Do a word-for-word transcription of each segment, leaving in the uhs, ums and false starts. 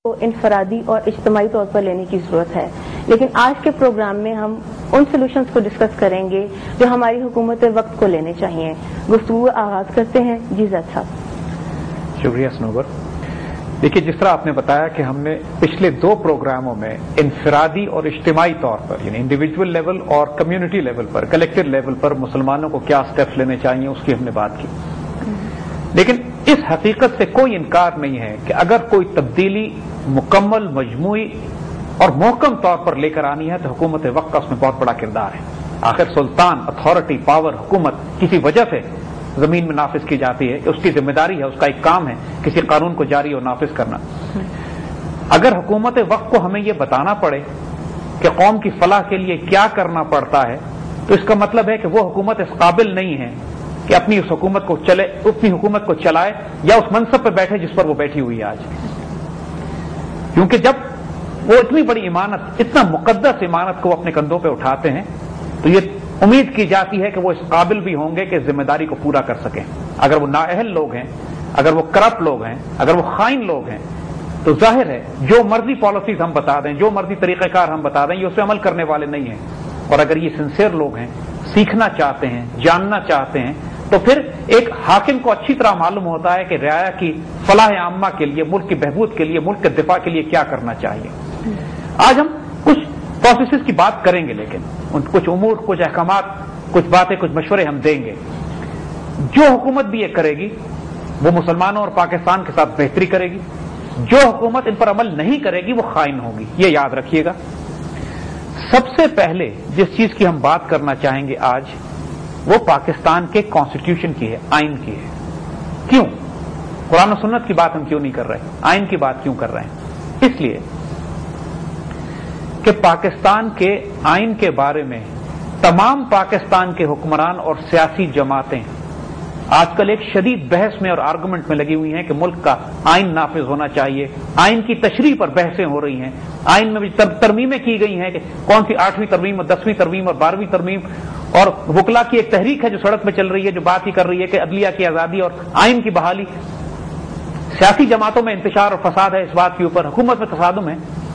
انفرادی اور اجتماعی طور پر لینے کی ضرورت ہے، لیکن آج کے پروگرام میں ہم ان سولوشنز کو ڈسکس کریں گے جو ہماری حکومت وقت کو لینے چاہیے۔ گفتگو آغاز کرتے ہیں۔ جی زید صاحب۔ شکریہ سنوبر۔ دیکھیے، جس طرح آپ نے بتایا کہ ہم نے پچھلے دو پروگراموں میں انفرادی اور اجتماعی طور پر یعنی انڈیویجول لیول اور کمیونٹی لیول پر کلیکٹیو لیول پر مسلمانوں کو کیا سٹیپس لینے چاہیے اس کی ہم نے بات کی، لیکن اس حقیقت سے کوئی انکار نہیں ہے کہ اگر کوئی تبدیلی مکمل، مجموعی اور محکم طور پر لے کر آنی ہے تو حکومت وقت کا اس میں بہت بڑا کردار ہے۔ آخر سلطان، اتھارٹی، پاور، حکومت کسی وجہ سے زمین میں نافذ کی جاتی ہے کہ اس کی ذمہ داری ہے، اس کا ایک کام ہے کسی قانون کو جاری اور نافذ کرنا۔ اگر حکومت وقت کو ہمیں یہ بتانا پڑے کہ قوم کی فلاح کے لیے کیا کرنا پڑتا ہے تو اس کا مطلب ہے کہ وہ حکومت اس قابل نہیں ہے کہ اپنی اس حکومت کو چلے اپنی حکومت کو چلائے یا اس منصب پہ بیٹھے جس پر وہ بیٹھی ہوئی ہے آج، کیونکہ جب وہ اتنی بڑی امانت، اتنا مقدس امانت کو اپنے کندھوں پہ اٹھاتے ہیں تو یہ امید کی جاتی ہے کہ وہ اس قابل بھی ہوں گے کہ ذمہ داری کو پورا کر سکیں۔ اگر وہ نااہل لوگ ہیں، اگر وہ کرپٹ لوگ ہیں، اگر وہ خائن لوگ ہیں تو ظاہر ہے جو مرضی پالیسیز ہم بتا دیں، جو مرضی طریقہ کار ہم بتا دیں، یہ اس پہ عمل کرنے والے نہیں ہیں۔ اور اگر یہ سنسیئر لوگ ہیں، سیکھنا چاہتے ہیں، جاننا چاہتے ہیں، تو پھر ایک حاکم کو اچھی طرح معلوم ہوتا ہے کہ رعایا کی فلاح عامہ کے لیے، ملک کی بہبود کے لیے، ملک کے دفاع کے لیے کیا کرنا چاہیے۔ آج ہم کچھ پروسیسز کی بات کریں گے، لیکن کچھ امور، کچھ احکامات، کچھ باتیں، کچھ مشورے ہم دیں گے۔ جو حکومت بھی یہ کرے گی وہ مسلمانوں اور پاکستان کے ساتھ بہتری کرے گی، جو حکومت ان پر عمل نہیں کرے گی وہ خائن ہوگی، یہ یاد رکھیے گا۔ سب سے پہلے جس چیز کی ہم بات کرنا چاہیں گے آج وہ پاکستان کے کانسٹیٹیوشن کی ہے، آئین کی ہے۔ کیوں؟ قرآن و سنت کی بات ہم کیوں نہیں کر رہے، آئین کی بات کیوں کر رہے ہیں؟ اس لیے کہ پاکستان کے آئین کے بارے میں تمام پاکستان کے حکمران اور سیاسی جماعتیں آج کل ایک شدید بحث میں اور آرگومنٹ میں لگی ہوئی ہیں کہ ملک کا آئین نافذ ہونا چاہیے۔ آئین کی تشریح پر بحثیں ہو رہی ہیں، آئین میں بھی ترمیمیں کی گئی ہیں کہ کون سی آٹھویں ترمیم اور دسویں ترمیم اور بارہویں ترمیم، اور وکلا کی ایک تحریک ہے جو سڑک پہ چل رہی ہے، جو بات ہی کر رہی ہے کہ عدلیہ کی آزادی اور آئین کی بحالی۔ سیاسی جماعتوں میں انتشار اور فساد ہے اس بات کے اوپر، حکومت میں تصادم ہے،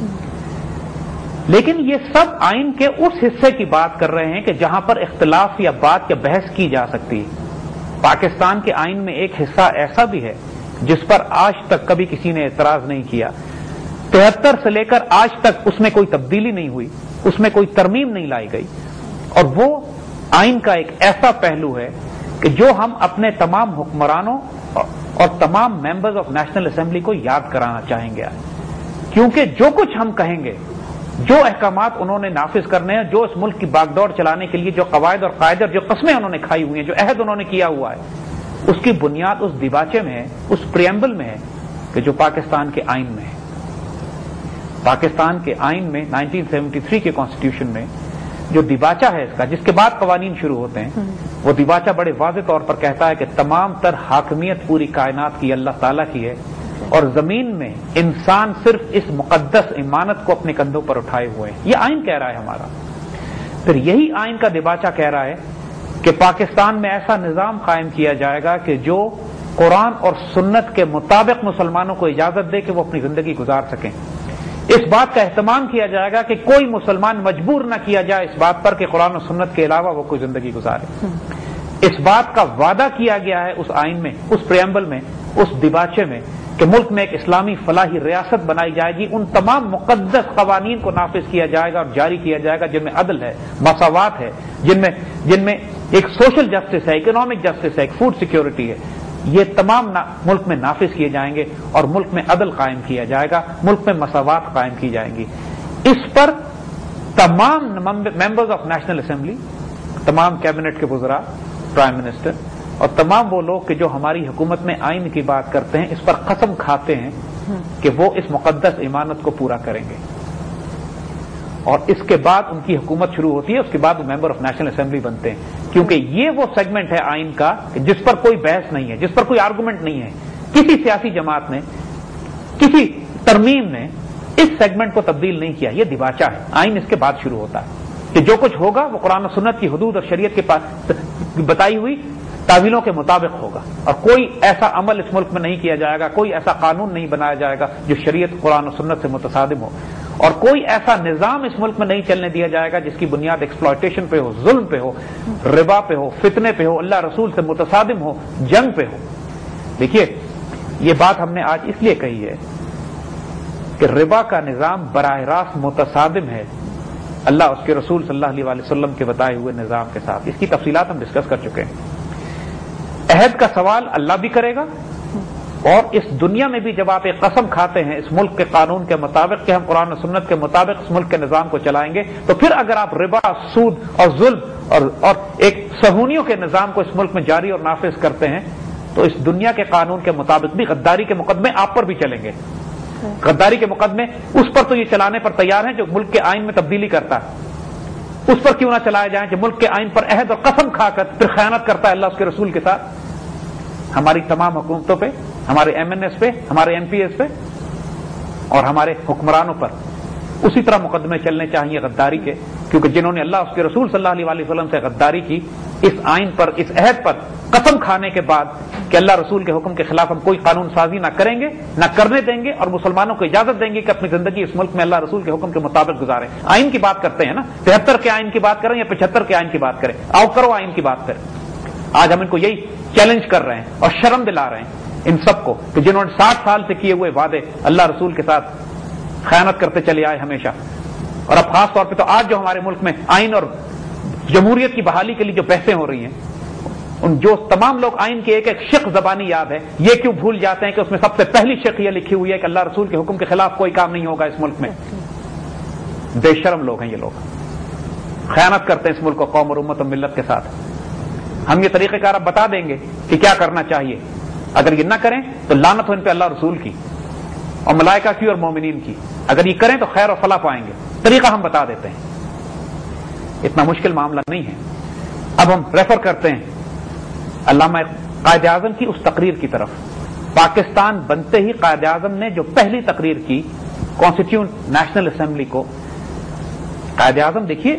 لیکن یہ سب آئین کے اس حصے کی بات کر رہے ہیں کہ جہاں پر اختلاف یا بات یا بحث کی جا سکتی ہے۔ پاکستان کے آئین میں ایک حصہ ایسا بھی ہے جس پر آج تک کبھی کسی نے اعتراض نہیں کیا، تہتر سے لے کر آج تک اس میں کوئی تبدیلی نہیں ہوئی، اس میں کوئی ترمیم نہیں لائی گئی، اور وہ آئین کا ایک ایسا پہلو ہے کہ جو ہم اپنے تمام حکمرانوں اور تمام ممبرز آف نیشنل اسمبلی کو یاد کرانا چاہیں گے، کیونکہ جو کچھ ہم کہیں گے، جو احکامات انہوں نے نافذ کرنے ہیں، جو اس ملک کی باغ دوڑ چلانے کے لیے جو قواعد اور قاعدے اور جو قسمیں انہوں نے کھائی ہوئی ہیں، جو عہد انہوں نے کیا ہوا ہے، اس کی بنیاد اس دیباچے میں ہے، اس پریمبل میں ہے کہ جو پاکستان کے آئین میں ہے۔ پاکستان کے آئین میں نائنٹین سیونٹی تھری کے کانسٹیٹیوشن میں جو دیباچہ ہے اس کا، جس کے بعد قوانین شروع ہوتے ہیں، وہ دیباچہ بڑے واضح طور پر کہتا ہے کہ تمام تر حاکمیت پوری کائنات کی اللہ تعالیٰ کی ہے، اور زمین میں انسان صرف اس مقدس امانت کو اپنے کندھوں پر اٹھائے ہوئے ہیں۔ یہ آئین کہہ رہا ہے ہمارا۔ پھر یہی آئین کا دیباچہ کہہ رہا ہے کہ پاکستان میں ایسا نظام قائم کیا جائے گا کہ جو قرآن اور سنت کے مطابق مسلمانوں کو اجازت دے کہ وہ اپنی زندگی گزار سکیں۔ اس بات کا اہتمام کیا جائے گا کہ کوئی مسلمان مجبور نہ کیا جائے اس بات پر کہ قرآن و سنت کے علاوہ وہ کوئی زندگی گزارے۔ اس بات کا وعدہ کیا گیا ہے اس آئین میں، اس پریمبل میں، اس دیباچے میں، کہ ملک میں ایک اسلامی فلاحی ریاست بنائی جائے گی، ان تمام مقدس قوانین کو نافذ کیا جائے گا اور جاری کیا جائے گا جن میں عدل ہے، مساوات ہے، جن میں جن میں ایک سوشل جسٹس ہے، اکنامک جسٹس ہے، ایک فوڈ سیکیورٹی ہے۔ یہ تمام ملک میں نافذ کیے جائیں گے اور ملک میں عدل قائم کیا جائے گا، ملک میں مساوات قائم کی جائیں گی۔ اس پر تمام ممبرز آف نیشنل اسمبلی، تمام کیبنٹ کے وزراء، پرائم منسٹر اور تمام وہ لوگ کہ جو ہماری حکومت میں آئین کی بات کرتے ہیں، اس پر قسم کھاتے ہیں کہ وہ اس مقدس امانت کو پورا کریں گے، اور اس کے بعد ان کی حکومت شروع ہوتی ہے، اس کے بعد وہ ممبر آف نیشنل اسمبلی بنتے ہیں، کیونکہ یہ وہ سیگمنٹ ہے آئین کا جس پر کوئی بحث نہیں ہے، جس پر کوئی آرگومنٹ نہیں ہے۔ کسی سیاسی جماعت نے، کسی ترمیم نے اس سیگمنٹ کو تبدیل نہیں کیا، یہ دیباچہ ہے، آئین اس کے بعد شروع ہوتا ہے کہ جو کچھ ہوگا وہ قرآن و سنت کی حدود اور شریعت کے پاس بتائی ہوئی تعویلوں کے مطابق ہوگا، اور کوئی ایسا عمل اس ملک میں نہیں کیا جائے گا، کوئی ایسا قانون نہیں بنایا جائے گا جو شریعت قرآن و سنت سے متصادم ہو، اور کوئی ایسا نظام اس ملک میں نہیں چلنے دیا جائے گا جس کی بنیاد ایکسپلائٹیشن پہ ہو، ظلم پہ ہو، ربا پہ ہو، فتنے پہ ہو، اللہ رسول سے متصادم ہو، جنگ پہ ہو۔ دیکھیے یہ بات ہم نے آج اس لیے کہی ہے کہ ربا کا نظام براہ راست متصادم ہے اللہ اس کے رسول صلی اللہ علیہ وآلہ وسلم کے بتائے ہوئے نظام کے ساتھ۔ اس کی تفصیلات ہم ڈسکس کر چکے ہیں۔ عہد کا سوال اللہ بھی کرے گا، اور اس دنیا میں بھی جب آپ ایک قسم کھاتے ہیں اس ملک کے قانون کے مطابق کہ ہم قرآن و سنت کے مطابق اس ملک کے نظام کو چلائیں گے، تو پھر اگر آپ ربا، سود اور ظلم اور, اور ایک صہیونیوں کے نظام کو اس ملک میں جاری اور نافذ کرتے ہیں تو اس دنیا کے قانون کے مطابق بھی غداری کے مقدمے آپ پر بھی چلیں گے۔ غداری کے مقدمے اس پر تو یہ چلانے پر تیار ہیں جو ملک کے آئین میں تبدیلی کرتا ہے، اس پر کیوں نہ چلائے جائیں جو ملک کے آئین پر عہد اور قسم کھا کر پھر خیانت کرتا ہے اللہ اس کے رسول کے ساتھ۔ ہماری تمام حکومتوں پہ، ہمارے ایم این ایس پہ، ہمارے ایم پی ایس پہ اور ہمارے حکمرانوں پر اسی طرح مقدمے چلنے چاہیے غداری کے، کیونکہ جنہوں نے اللہ اس کے رسول صلی اللہ علیہ وسلم سے غداری کی، اس آئین پر، اس عہد پر قسم کھانے کے بعد کہ اللہ رسول کے حکم کے خلاف ہم کوئی قانون سازی نہ کریں گے، نہ کرنے دیں گے، اور مسلمانوں کو اجازت دیں گے کہ اپنی زندگی اس ملک میں اللہ رسول کے حکم کے مطابق گزاریں۔ آئین کی بات کرتے ہیں نا، تہتر کے آئین کی بات کریں یا پچہتر کے آئین کی بات کریں، آؤ کرو آئین کی بات کریں۔ آج ہم ان کو یہی چیلنج کر رہے ہیں اور شرم دلا رہے ہیں ان سب کو کہ جنہوں نے ساٹھ سال سے کیے ہوئے وعدے اللہ رسول کے ساتھ خیانت کرتے چلے آئے ہمیشہ، اور اب خاص طور پہ تو آج جو ہمارے ملک میں آئین اور جمہوریت کی بحالی کے لیے جو بحثیں ہو رہی ہیں، ان جو تمام لوگ آئین کی ایک ایک شق زبانی یاد ہے، یہ کیوں بھول جاتے ہیں کہ اس میں سب سے پہلی شق یہ لکھی ہوئی ہے کہ اللہ رسول کے حکم کے خلاف کوئی کام نہیں ہوگا اس ملک میں۔ بے شرم لوگ ہیں یہ لوگ، خیانت کرتے ہیں اس ملک کو قوم اور امت اور ملت کے ساتھ۔ ہم یہ طریقہ کار اب بتا دیں گے کہ کیا کرنا چاہیے، اگر یہ نہ کریں تو لعنت ہو ان پہ اللہ رسول کی اور ملائکہ کی اور مومنین کی، اگر یہ کریں تو خیر و فلاح پائیں گے۔ طریقہ ہم بتا دیتے ہیں، اتنا مشکل معاملہ نہیں ہے۔ اب ہم ریفر کرتے ہیں علامہ قائد اعظم کی اس تقریر کی طرف۔ پاکستان بنتے ہی قائد اعظم نے جو پہلی تقریر کی کانسٹیٹیوٹ نیشنل اسمبلی کو، قائد اعظم دیکھیے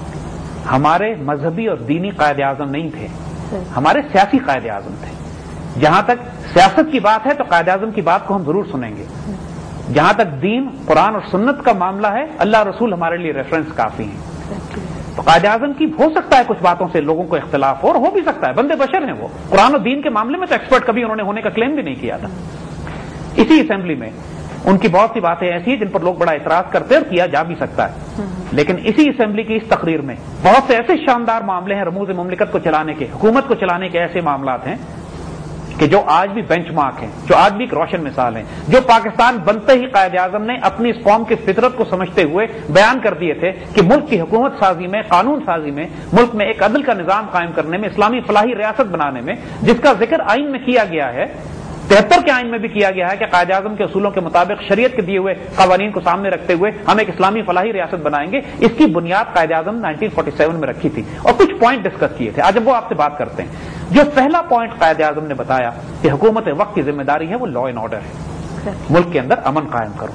ہمارے مذہبی اور دینی قائد اعظم نہیں تھے، ہمارے سیاسی قائد اعظم تھے۔ جہاں تک سیاست کی بات ہے تو قائد اعظم کی بات کو ہم ضرور سنیں گے، جہاں تک دین، قرآن اور سنت کا معاملہ ہے اللہ رسول ہمارے لیے ریفرنس کافی ہیں۔ تو قائد اعظم کی ہو سکتا ہے کچھ باتوں سے لوگوں کو اختلاف ہو، اور ہو بھی سکتا ہے، بندے بشر ہیں وہ، قرآن و دین کے معاملے میں تو ایکسپرٹ کبھی انہوں نے ہونے کا کلیم بھی نہیں کیا تھا۔ اسی اسمبلی میں ان کی بہت سی باتیں ایسی ہیں جن پر لوگ بڑا اعتراض کرتے ہیں اور کیا جا بھی سکتا ہے، لیکن اسی اسمبلی کی اس تقریر میں بہت سے ایسے شاندار معاملے ہیں رموز مملکت کو چلانے کے، حکومت کو چلانے کے ایسے معاملات ہیں کہ جو آج بھی بینچ مارک ہیں، جو آج بھی ایک روشن مثال ہیں، جو پاکستان بنتے ہی قائد اعظم نے اپنی اس قوم کی فطرت کو سمجھتے ہوئے بیان کر دیے تھے کہ ملک کی حکومت سازی میں، قانون سازی میں، ملک میں ایک عدل کا نظام قائم کرنے میں، اسلامی فلاحی ریاست بنانے میں، جس کا ذکر آئین میں کیا گیا ہے، تہتر کے آئین میں بھی کیا گیا ہے کہ قائد اعظم کے اصولوں کے مطابق شریعت کے دیے ہوئے قوانین کو سامنے رکھتے ہوئے ہم ایک اسلامی فلاحی ریاست بنائیں گے، اس کی بنیاد Quaid Azam nineteen forty seven میں رکھی تھی، اور کچھ پوائنٹ ڈسکس کیے تھے۔ آج اب وہ آپ سے بات کرتے ہیں۔ جو پہلا پوائنٹ قائد اعظم نے بتایا کہ حکومت وقت کی ذمہ داری ہے وہ لا اینڈ آرڈر ہے، ملک کے اندر امن قائم کرو۔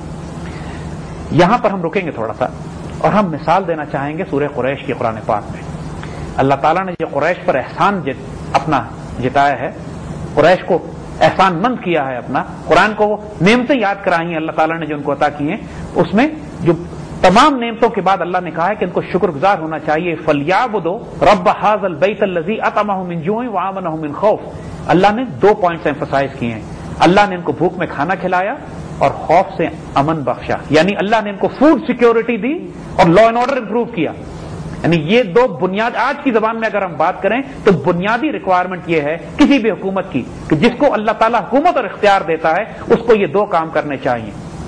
یہاں پر ہم رکیں گے تھوڑا سا، اور ہم مثال دینا چاہیں گے سورہ قریش کی قرآن پاک میں۔ اللہ تعالیٰ نے جو قریش پر احسان اپنا جتایا ہے، قریش کو احسان مند کیا ہے اپنا، قرآن کو وہ نعمتیں یاد کرائی ہیں اللہ تعالیٰ نے جو ان کو عطا کی ہیں، اس میں جو تمام نعمتوں کے بعد اللہ نے کہا ہے کہ ان کو شکر گزار ہونا چاہیے۔ فَلْيَعْبُدُوا رَبَّ هَٰذَا الْبَيْتَ الَّذِي أَطْعَمَهُم مِّن جُوعٍ وَآمَنَهُم مِّن خَوْفٍ۔ اللہ نے دو پوائنٹس ایمفسائز کیے ہیں، اللہ نے ان کو بھوک میں کھانا کھلایا اور خوف سے امن بخشا، یعنی اللہ نے ان کو فوڈ سیکیورٹی دی اور لا اینڈ آرڈر امپروو کیا۔ یعنی یہ دو بنیاد، آج کی زبان میں اگر ہم بات کریں تو بنیادی ریکوائرمنٹ یہ ہے کسی بھی حکومت کی کہ جس کو اللہ تعالیٰ حکومت اور اختیار دیتا ہے اس کو یہ دو کام کرنے چاہیے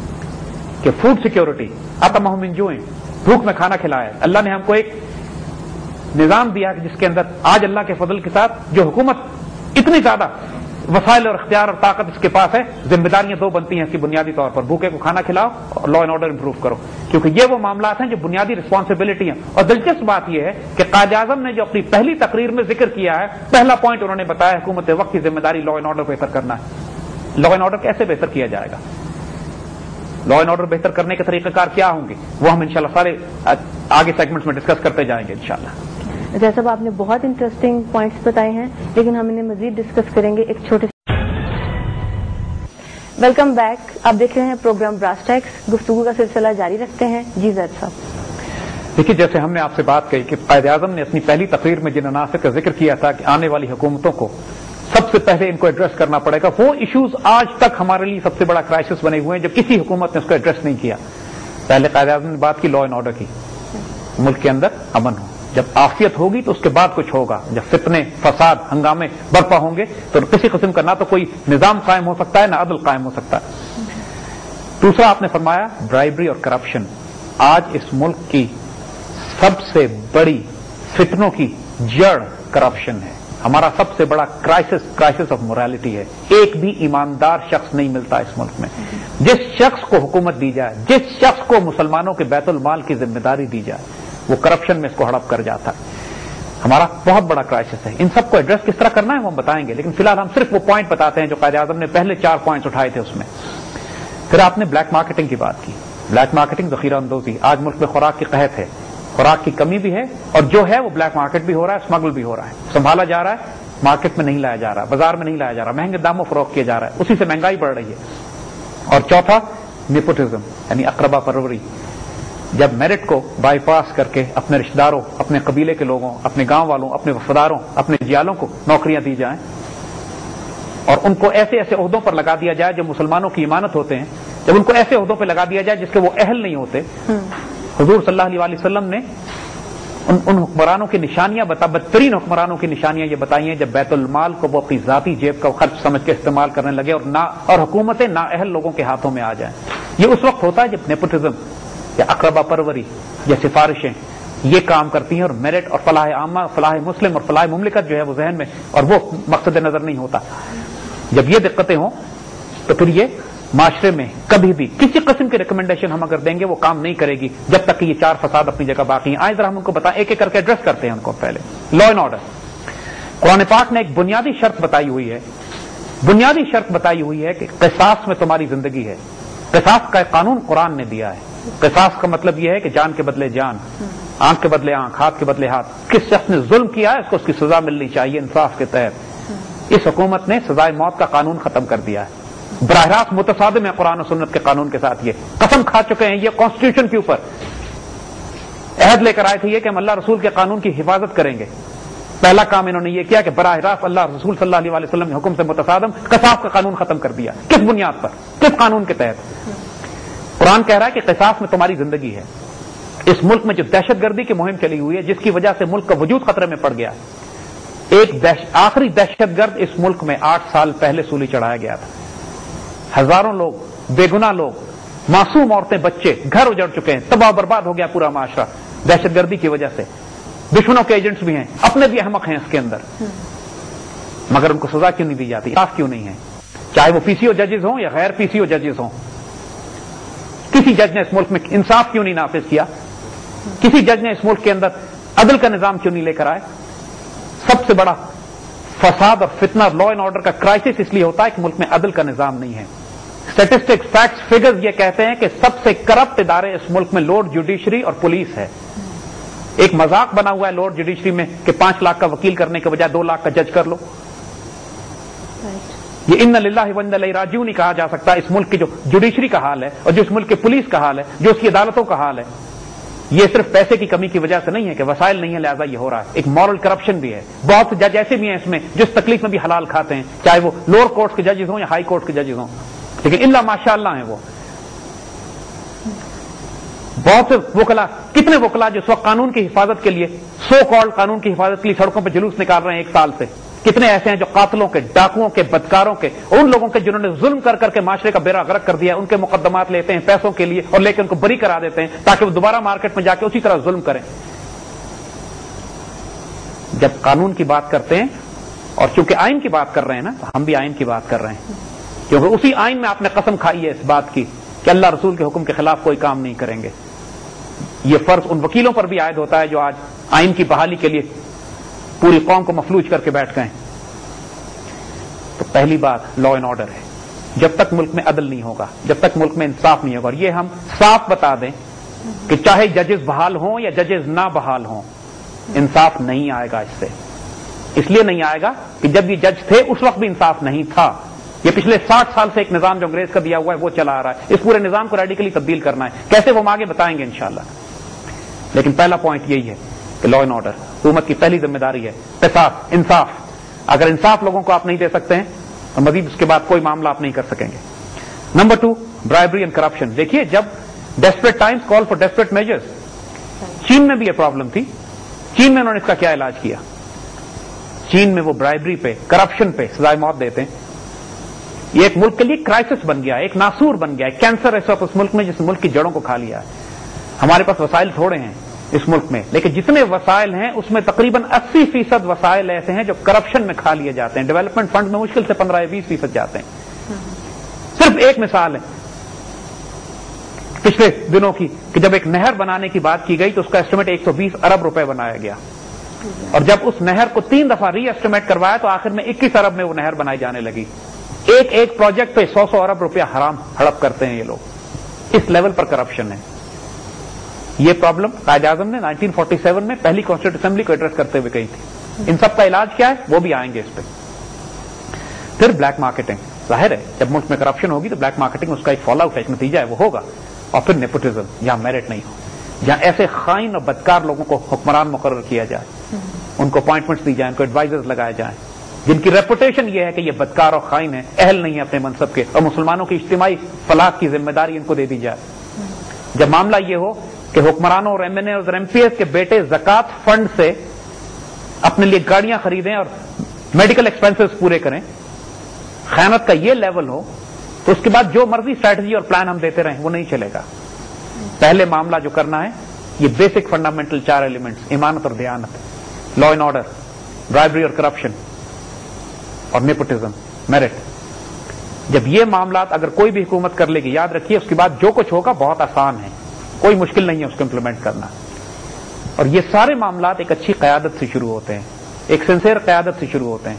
کہ فوڈ سیکیورٹی، اطعمہم من جوع، بھوک میں کھانا کھلایا۔ اللہ نے ہم کو ایک نظام دیا جس کے اندر آج اللہ کے فضل کے ساتھ جو حکومت اتنی زیادہ وسائل اور اختیار اور طاقت اس کے پاس ہے، ذمہ داریاں دو بنتی ہیں اس کی بنیادی طور پر، بھوکے کو کھانا کھلاؤ اور لا اینڈ آرڈر امپروو کرو، کیونکہ یہ وہ معاملات ہیں جو بنیادی رسپانسبلٹی ہیں۔ اور دلچسپ بات یہ ہے کہ قائد اعظم نے جو اپنی پہلی تقریر میں ذکر کیا ہے، پہلا پوائنٹ انہوں نے بتایا حکومت وقت کی ذمہ داری لا اینڈ آرڈر بہتر کرنا ہے۔ لا اینڈ آرڈر کیسے بہتر کیا جائے گا؟ لا اینڈ آرڈر بہتر کرنے کے طریقہ کار کیا ہوں گے وہ ہم انشاءاللہ سارے آگے سیگمنٹس میں ڈسکس کرتے جائیں گے انشاءاللہ۔ زید صاحب آپ نے بہت انٹرسٹنگ پوائنٹس بتائے ہیں، لیکن ہم انہیں مزید ڈسکس کریں گے ایک چھوٹے سے. Welcome back. آپ دیکھ رہے ہیں پروگرام براس ٹیکس. گفتگو کا سلسلہ جاری رکھتے ہیں. جی زید صاحب. دیکھیے، جیسے ہم نے آپ سے بات کہی کہ قائد اعظم نے اپنی پہلی تقریر میں جن عناصر کا ذکر کیا تھا کہ آنے والی حکومتوں کو سب سے پہلے ان کو ایڈریس کرنا پڑے گا، وہ ایشوز آج تک ہمارے لیے سب سے بڑا کرائسس بنے ہوئے ہیں جو کسی حکومت نے اس کو ایڈریس نہیں کیا. پہلے قائد اعظم نے بات کی لا اینڈ آرڈر کی، ملک کے اندر امن ہو. جب عافیت ہوگی تو اس کے بعد کچھ ہوگا. جب فتنے، فساد، ہنگامے برپا ہوں گے تو کسی قسم کا نہ تو کوئی نظام قائم ہو سکتا ہے نہ عدل قائم ہو سکتا ہے. دوسرا آپ نے فرمایا برائبری اور کرپشن. آج اس ملک کی سب سے بڑی فتنوں کی جڑ کرپشن ہے. ہمارا سب سے بڑا کرائسس کرائسس آف موریلٹی ہے. ایک بھی ایماندار شخص نہیں ملتا اس ملک میں. جس شخص کو حکومت دی جائے، جس شخص کو مسلمانوں کے بیت المال کی ذمہ داری دی جائے، وہ کرپشن میں اس کو ہڑپ کر جاتا ہے. ہمارا بہت بڑا کرائسس ہے. ان سب کو ایڈریس کس طرح کرنا ہے وہ ہم بتائیں گے، لیکن فی الحال ہم صرف وہ پوائنٹ بتاتے ہیں جو قائد اعظم نے پہلے چار پوائنٹس اٹھائے تھے اس میں. پھر آپ نے بلیک مارکیٹنگ کی بات کی. بلیک مارکیٹنگ، ذخیرہ اندوزی. آج ملک میں خوراک کی قحط ہے، خوراک کی کمی بھی ہے، اور جو ہے وہ بلیک مارکیٹ بھی ہو رہا ہے، اسمگل بھی ہو رہا ہے، سنبھالا جا رہا ہے، مارکیٹ میں نہیں لایا جا رہا، بازار میں نہیں لایا جا رہا، مہنگے داموں فروخت کیا جا رہا ہے، اسی سے مہنگائی بڑھ رہی ہے. اور چوتھا نیپوٹزم، یعنی اقربا پروری. جب میرٹ کو بائی پاس کر کے اپنے رشتہ داروں، اپنے قبیلے کے لوگوں، اپنے گاؤں والوں، اپنے وفاداروں، اپنے جیالوں کو نوکریاں دی جائیں اور ان کو ایسے ایسے عہدوں پر لگا دیا جائے جو مسلمانوں کی امانت ہوتے ہیں، جب ان کو ایسے عہدوں پہ لگا دیا جائے جس کے وہ اہل نہیں ہوتے. حضور صلی اللہ علیہ وسلم نے ان ان حکمرانوں کی نشانیاں بتا بدترین حکمرانوں کی نشانیاں یہ بتائی ہیں جب بیت المال کو وہ اپنی ذاتی جیب کا خرچ سمجھ کے استعمال کرنے لگے اور نا اور حکومتیں نااہل لوگوں کے ہاتھوں میں آ جائیں. یہ اس وقت ہوتا ہے جب نیپوٹزم یا اقربا پروری یا سفارشیں یہ کام کرتی ہیں اور میرٹ اور فلاح عامہ، فلاح مسلم اور فلاح مملکت جو ہے وہ ذہن میں اور وہ مقصد نظر نہیں ہوتا. جب یہ دقتیں ہوں تو پھر یہ معاشرے میں کبھی بھی کسی قسم کی ریکمنڈیشن ہم اگر دیں گے وہ کام نہیں کرے گی جب تک کہ یہ چار فساد اپنی جگہ باقی ہیں. آئے ذرا ہم ان کو بتائیں، ایک ایک کر کے ایڈریس کرتے ہیں ان کو. پہلے لا اینڈ آرڈر. قرآن پاک نے ایک بنیادی شرط بتائی ہوئی ہے، بنیادی شرط بتائی ہوئی ہے کہ قصاص میں تمہاری زندگی ہے. قصاص کا ایک قانون قرآن نے دیا ہے. قصاص کا مطلب یہ ہے کہ جان کے بدلے جان، آنکھ کے بدلے آنکھ، ہاتھ کے بدلے ہاتھ. کس شخص نے ظلم کیا ہے اس کو اس کی سزا ملنی چاہیے انصاف کے تحت. اس حکومت نے سزائے موت کا قانون ختم کر دیا ہے. براہ راست متصادم ہے قرآن و سنت کے قانون کے ساتھ. یہ قسم کھا چکے ہیں یہ کانسٹیٹیوشن کے اوپر عہد لے کر آئے تھے یہ کہ ہم اللہ رسول کے قانون کی حفاظت کریں گے. پہلا کام انہوں نے یہ کیا کہ براہ راست اللہ رسول صلی اللہ علیہ وسلم کے حکم سے متصادم قصاص کا قانون ختم کر دیا. کس بنیاد پر، کس قانون کے تحت؟ قرآن کہہ رہا ہے کہ قصاص میں تمہاری زندگی ہے. اس ملک میں جو دہشت گردی کی مہم چلی ہوئی ہے جس کی وجہ سے ملک کا وجود خطرے میں پڑ گیا، ایک آخری دہشت گرد اس ملک میں آٹھ سال پہلے سولی چڑھایا گیا تھا. ہزاروں لوگ، بے گناہ لوگ، معصوم عورتیں، بچے گھر اجڑ چکے ہیں. تباہ برباد ہو گیا پورا معاشرہ دہشت گردی کی وجہ سے. دشمنوں کے ایجنٹس بھی ہیں، اپنے بھی احمق ہیں اس کے اندر، مگر ان کو سزا کیوں نہیں دی جاتی؟ انصاف کیوں نہیں ہے؟ چاہے وہ پی سی او ججز ہوں یا غیر پی سی او ججز ہوں. کسی جج نے اس ملک میں انصاف کیوں نہیں نافذ کیا؟ کسی جج نے اس ملک کے اندر عدل کا نظام کیوں نہیں لے کر آئے؟ سب سے بڑا فساد اور فتنہ لا اینڈ آرڈر کا کرائسس اس لیے ہوتا ہے کہ ملک میں عدل کا نظام نہیں ہے. اسٹیٹسٹکس، فیکٹس، فگرز یہ کہتے ہیں کہ سب سے کرپٹ ادارے اس ملک میں لارڈ جوڈیشری اور پولیس ہے. ایک مذاق بنا ہوا ہے لارڈ جوڈیشری میں کہ پانچ لاکھ کا وکیل کرنے کے بجائے دو لاکھ کا جج کر لو. یہ ان للہ و انا الیہ راجعون نہیں کہا جا سکتا. اس ملک کی جو جوڈیشری کا حال ہے اور جو اس ملک کی پولیس کا حال ہے، جو اس کی عدالتوں کا حال ہے، یہ صرف پیسے کی کمی کی وجہ سے نہیں ہے کہ وسائل نہیں ہے لہذا یہ ہو رہا ہے. ایک مورل کرپشن بھی ہے. بہت سے جج ایسے بھی ہیں اس میں جو اس تکلیف میں بھی حلال کھاتے ہیں، چاہے وہ لوور کورٹ کے ججز ہوں یا ہائی کورٹ کے ججز ہوں، لیکن اللہ ماشاء اللہ ہیں. وہ بہت سے وکلا، کتنے وکلا جو اس وقت قانون کی حفاظت کے لیے، سو کالڈ قانون کی حفاظت کے لیے سڑکوں پہ جلوس نکال رہے ہیں ایک سال سے. کتنے ایسے ہیں جو قاتلوں کے، ڈاکوؤں کے، بدکاروں کے، ان لوگوں کے جنہوں نے ظلم کر کر کے معاشرے کا بیڑا غرق کر دیا، ان کے مقدمات لیتے ہیں پیسوں کے لیے اور لے کے ان کو بری کرا دیتے ہیں تاکہ وہ دوبارہ مارکیٹ میں جا کے اسی طرح ظلم کریں. جب قانون کی بات کرتے ہیں اور چونکہ آئین کی بات کر رہے ہیں نا، تو ہم بھی آئین کی بات کر رہے ہیں، کیونکہ اسی آئین میں آپ نے قسم کھائی ہے اس بات کی کہ اللہ رسول کے حکم کے خلاف کوئی کام نہیں کریں گے. یہ فرض ان وکیلوں پر بھی عائد ہوتا ہے جو آج آئین کی بحالی کے لیے پوری قوم کو مفلوج کر کے بیٹھ گئے. تو پہلی بات لا اینڈ آرڈر ہے. جب تک ملک میں عدل نہیں ہوگا، جب تک ملک میں انصاف نہیں ہوگا، اور یہ ہم صاف بتا دیں کہ چاہے ججز بحال ہوں یا ججز نہ بحال ہوں، انصاف نہیں آئے گا اس سے. اس لیے نہیں آئے گا کہ جب یہ جج تھے اس وقت بھی انصاف نہیں تھا. یہ پچھلے ساٹھ سال سے ایک نظام جو انگریز کا دیا ہوا ہے وہ چلا آ رہا ہے. اس پورے نظام کو ریڈیکلی تبدیل کرنا ہے. کیسے وہ ہم آگے بتائیں گے انشاءاللہ. لیکن پہلا پوائنٹ یہی ہے کہ لا اینڈ آرڈر حکومت کی پہلی ذمہ داری ہے قصاص, انصاف. اگر انصاف لوگوں کو آپ نہیں دے سکتے ہیں تو مزید اس کے بعد کوئی معاملہ آپ نہیں کر سکیں گے. Number two, bribery and corruption. دیکھیے جب desperate times call for desperate measures, چین میں بھی یہ پرابلم تھی. چین میں انہوں نے اس کا کیا علاج کیا؟ چین میں وہ برائبری پہ, کرپشن پہ سزائے موت دیتے ہیں. یہ ایک ملک کے لیے کرائسس بن گیا, ایک ناسور بن گیا, ایک کینسر ایسا اس ملک میں جس ملک کی جڑوں کو کھا لیا ہے. ہمارے پاس وسائل تھوڑے ہیں اس ملک میں, لیکن جتنے وسائل ہیں اس میں تقریباً اسی فیصد وسائل ایسے ہیں جو کرپشن میں کھا لیے جاتے ہیں. ڈیولپمنٹ فنڈ میں مشکل سے پندرہ یا بیس فیصد جاتے ہیں. صرف ایک مثال ہے پچھلے دنوں کی کہ جب ایک نہر بنانے کی بات کی گئی تو اس کا ایسٹیمیٹ ایک سو بیس ارب روپے بنایا گیا, اور جب اس نہر کو تین دفعہ ری ایسٹیمیٹ کروایا تو آخر میں اکیس ارب میں وہ نہر بنائی جانے لگی. ایک ایک پروجیکٹ پہ سو سو ارب روپیہ حرام ہڑپ کرتے ہیں یہ لوگ. اس لیول پر کرپشن ہے. یہ پرابلم قائد اعظم نے نائنٹین فورٹی سیون میں پہلی کانسٹیٹیوشن اسمبلی کو ایڈریس کرتے ہوئے کہی تھی. ان سب کا علاج کیا ہے وہ بھی آئیں گے اس پہ. پھر بلیک مارکیٹنگ. ظاہر ہے جب ملک میں کرپشن ہوگی تو بلیک مارکیٹنگ اس کا ایک فال آؤٹ ہے, ایک نتیجہ ہے, وہ ہوگا. اور پھر نیپوٹزم, جہاں میرٹ نہیں ہو, جہاں ایسے خائن اور بدکار لوگوں کو حکمران مقرر کیا جائے, ان کو اپوائنٹمنٹس دی جائیں, ان کو ایڈوائزرز لگائے جائیں جن کی ریپوٹیشن یہ ہے کہ یہ بدکار اور خائن ہیں, اہل نہیں ہے اپنے منصب کے, اور مسلمانوں کی اجتماعی فلاح کی ذمہ داری ان کو دے دی جائے. جب معاملہ یہ ہو کہ حکمرانوں اور ایم این اے اور ایم پی ایس کے بیٹے زکات فنڈ سے اپنے لیے گاڑیاں خریدیں اور میڈیکل ایکسپینسز پورے کریں, خیانت کا یہ لیول ہو, تو اس کے بعد جو مرضی اسٹریٹجی اور پلان ہم دیتے رہیں وہ نہیں چلے گا. پہلے معاملہ جو کرنا ہے یہ بیسک فنڈامنٹل چار ایلیمنٹس, ایمانت اور دیانت, لا اینڈ آرڈر, برائبری اور کرپشن, اور نیپوٹزم, میرٹ. جب یہ معاملات اگر کوئی بھی حکومت کر لے گی, یاد رکھیے اس کے بعد جو کچھ ہوگا بہت آسان ہے, کوئی مشکل نہیں ہے اس کو امپلیمنٹ کرنا. اور یہ سارے معاملات ایک اچھی قیادت سے شروع ہوتے ہیں, ایک سنسیئر قیادت سے شروع ہوتے ہیں.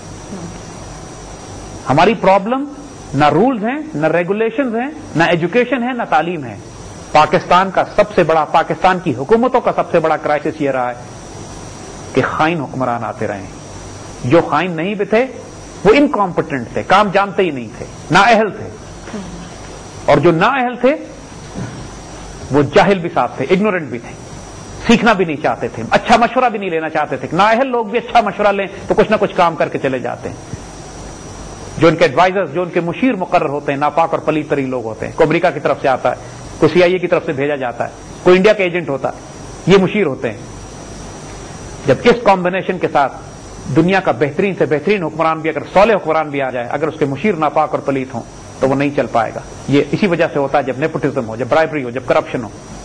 ہماری پرابلم نہ رولز ہیں, نہ ریگولیشنز ہیں, نہ ایجوکیشن ہے, نہ تعلیم ہے. پاکستان کا سب سے بڑا, پاکستان کی حکومتوں کا سب سے بڑا کرائسس یہ رہا ہے کہ خائن حکمران آتے رہے. جو خائن نہیں بھی تھے وہ انکمپٹنٹ تھے, کام جانتے ہی نہیں تھے, نااہل تھے. اور جو نااہل تھے وہ جاہل بھی ساتھ تھے, اگنورنٹ بھی تھے, سیکھنا بھی نہیں چاہتے تھے, اچھا مشورہ بھی نہیں لینا چاہتے تھے. نااہل لوگ بھی اچھا مشورہ لیں تو کچھ نہ کچھ کام کر کے چلے جاتے ہیں. جو ان کے ایڈوائزرز, جو ان کے مشیر مقرر ہوتے ہیں, ناپاک اور پلیت ترین لوگ ہوتے ہیں. کوئی امریکہ کی طرف سے آتا ہے, کوئی سی آئی اے کی طرف سے بھیجا جاتا ہے, کوئی انڈیا کا ایجنٹ ہوتا ہے, یہ مشیر ہوتے ہیں. جب اس کمبینیشن کے ساتھ دنیا کا بہترین سے بہترین حکمران بھی, اگر صالح حکمران بھی آ جائے, اگر اس کے مشیر ناپاک اور پلیت ہوں تو وہ نہیں چل پائے گا. یہ اسی وجہ سے ہوتا ہے جب نیپوٹزم ہو, جب برائبری ہو, جب کرپشن ہو.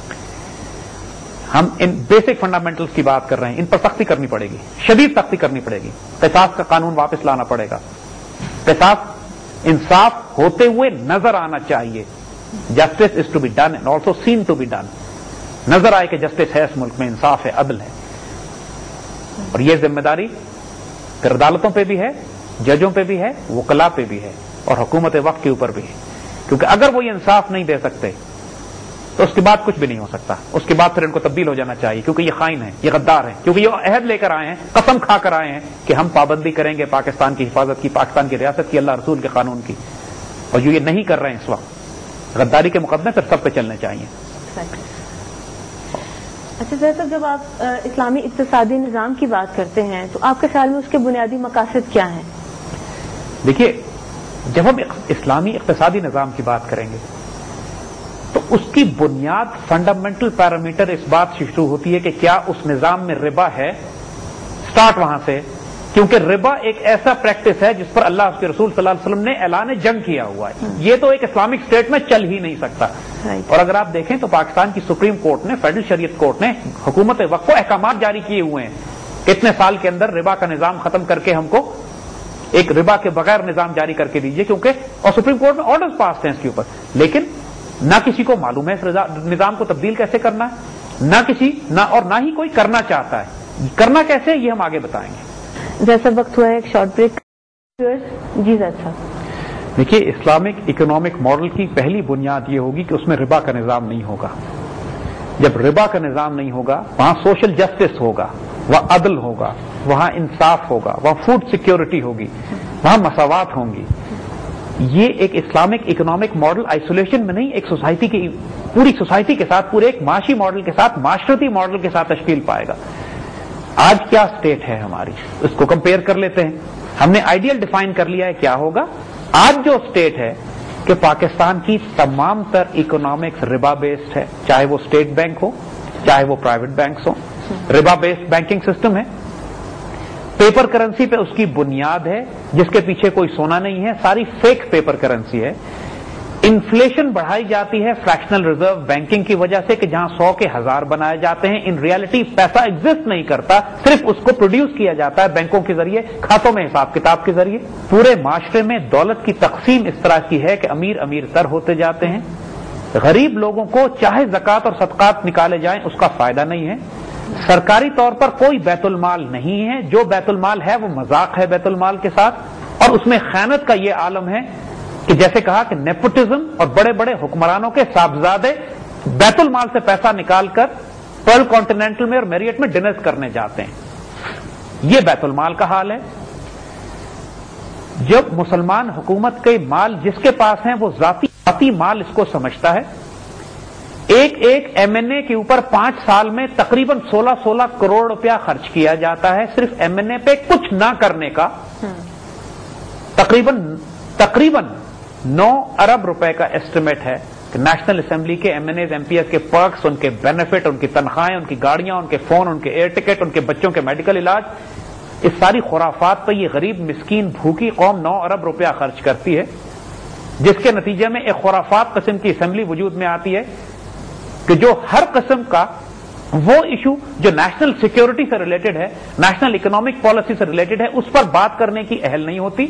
ہم ان بیسک فنڈامنٹلز کی بات کر رہے ہیں, ان پر سختی کرنی پڑے گی, شدید سختی کرنی پڑے گی. قصاص کا قانون واپس لانا پڑے گا. قصاص انصاف ہوتے ہوئے نظر آنا چاہیے. Justice is to be done and also seen to be done. نظر آئے کہ جسٹس ہے اس ملک میں, انصاف ہے, عدل ہے. اور یہ ذمہ داری پھر عدالتوں پہ بھی ہے, ججوں پہ بھی ہے, وکلاء پہ بھی ہے, اور حکومت وقت کے اوپر بھی ہے. کیونکہ اگر وہ یہ انصاف نہیں دے سکتے تو اس کے بعد کچھ بھی نہیں ہو سکتا. اس کے بعد پھر ان کو تبدیل ہو جانا چاہیے, کیونکہ یہ خائن ہیں, یہ غدار ہیں, کیونکہ یہ عہد لے کر آئے ہیں, قسم کھا کر آئے ہیں کہ ہم پابندی کریں گے پاکستان کی حفاظت کی, پاکستان کی ریاست کی, اللہ رسول کے قانون کی. اور جو یہ نہیں کر رہے ہیں اس وقت, غداری کے مقدمے پھر سب پہ چلنے چاہیے. اچھا سر, جب آپ اسلامی اقتصادی نظام کی بات کرتے ہیں تو آپ کے خیال میں اس کے بنیادی مقاصد کیا ہیں؟ دیکھیے, جب ہم اسلامی اقتصادی نظام کی بات کریں گے تو اس کی بنیاد, فنڈامنٹل پیرامیٹر اس بات سے شروع ہوتی ہے کہ کیا اس نظام میں ربا ہے. سٹارٹ وہاں سے, کیونکہ ربا ایک ایسا پریکٹس ہے جس پر اللہ اس کے رسول صلی اللہ علیہ وسلم نے اعلان جنگ کیا ہوا ہے. یہ تو ایک اسلامک اسٹیٹ میں چل ہی نہیں سکتا. اور اگر آپ دیکھیں تو پاکستان کی سپریم کورٹ نے, فیڈرل شریعت کورٹ نے حکومت وقت کو احکامات جاری کیے ہوئے ہیں اتنے سال کے اندر ربا کا نظام ختم کر کے ہم کو ایک ربا کے بغیر نظام جاری کر کے دیجیے, کیونکہ اور سپریم کورٹ میں آرڈرز پاس ہیں اس کے اوپر. لیکن نہ کسی کو معلوم ہے اس نظام کو تبدیل کیسے کرنا ہے, نہ کسی نہ اور نہ ہی کوئی کرنا چاہتا ہے. کرنا کیسے یہ ہم آگے بتائیں گے. جیسا وقت ہوا ہے ایک شارٹ بریک. جی زید صاحب. دیکھیے, اسلامک اکنامک ماڈل کی پہلی بنیاد یہ ہوگی کہ اس میں ربا کا نظام نہیں ہوگا. جب ربا کا نظام نہیں ہوگا وہاں سوشل جسٹس ہوگا، وہاں عدل ہوگا، وہاں انصاف ہوگا، وہاں فوڈ سیکیورٹی ہوگی، وہاں مساوات ہوں گی. یہ ایک اسلامک اکنامک ماڈل آئسولیشن میں نہیں، ایک سوسائٹی کی پوری سوسائٹی کے ساتھ، پورے ایک معاشی ماڈل کے ساتھ، معاشرتی ماڈل کے ساتھ تشکیل پائے گا. آج کیا اسٹیٹ ہے ہماری، اس کو کمپیئر کر لیتے ہیں. ہم نے آئیڈیل ڈیفائن کر لیا ہے کیا ہوگا. آج جو اسٹیٹ ہے کہ پاکستان کی تمام تر اکنامکس ربا بیسڈ ہے، چاہے وہ اسٹیٹ بینک ہو چاہے وہ پرائیویٹ بینکس ہوں. ربا بیسڈ بینکنگ سسٹم ہے. پیپر کرنسی پہ اس کی بنیاد ہے جس کے پیچھے کوئی سونا نہیں ہے، ساری فیک پیپر کرنسی ہے. انفلیشن بڑھائی جاتی ہے فریکشنل ریزرو بینکنگ کی وجہ سے کہ جہاں سو کے ہزار بنائے جاتے ہیں، ان ریالٹی پیسہ ایگزسٹ نہیں کرتا، صرف اس کو پروڈیوس کیا جاتا ہے بینکوں کے ذریعے، کھاتوں میں حساب کتاب کے ذریعے. پورے معاشرے میں دولت کی تقسیم اس طرح کی ہے کہ امیر امیر تر ہوتے جاتے ہیں، غریب لوگوں کو چاہے زکوٰۃ اور صدقات نکالے جائیں اس کا فائدہ نہیں ہے. سرکاری طور پر کوئی بیت المال نہیں ہے، جو بیت المال ہے وہ مذاق ہے بیت المال کے ساتھ. اور اس میں خیانت کا یہ عالم ہے کہ جیسے کہا کہ نیپوٹزم اور بڑے بڑے حکمرانوں کے صاحبزادے بیت المال سے پیسہ نکال کر پرل کانٹیننٹل میں اور میریٹ میں ڈنرز کرنے جاتے ہیں. یہ بیت المال کا حال ہے. جب مسلمان حکومت کے مال جس کے پاس ہیں وہ ذاتی ذاتی مال اس کو سمجھتا ہے. ایک ایک ایم این اے کے اوپر پانچ سال میں تقریباً سولہ سولہ کروڑ روپیہ خرچ کیا جاتا ہے صرف ایم این اے پہ کچھ نہ کرنے کا. تقریباً تقریباً نو ارب روپے کا ایسٹیمیٹ ہے کہ نیشنل اسمبلی کے M N As M P s کے پرکس، ان کے بینیفٹ، ان کی تنخواہیں، ان کی گاڑیاں، ان کے فون، ان کے ایئر ٹکٹ، ان کے بچوں کے میڈیکل علاج، اس ساری خرافات پہ یہ غریب مسکین بھوکی قوم نو ارب روپیہ خرچ کرتی ہے، جس کے نتیجے میں ایک خرافات قسم کی اسمبلی وجود میں آتی ہے کہ جو ہر قسم کا وہ ایشو جو نیشنل سیکیورٹی سے ریلیٹڈ ہے، نیشنل اکنامک پالیسی سے ریلیٹڈ ہے، اس پر بات کرنے کی اہل نہیں ہوتی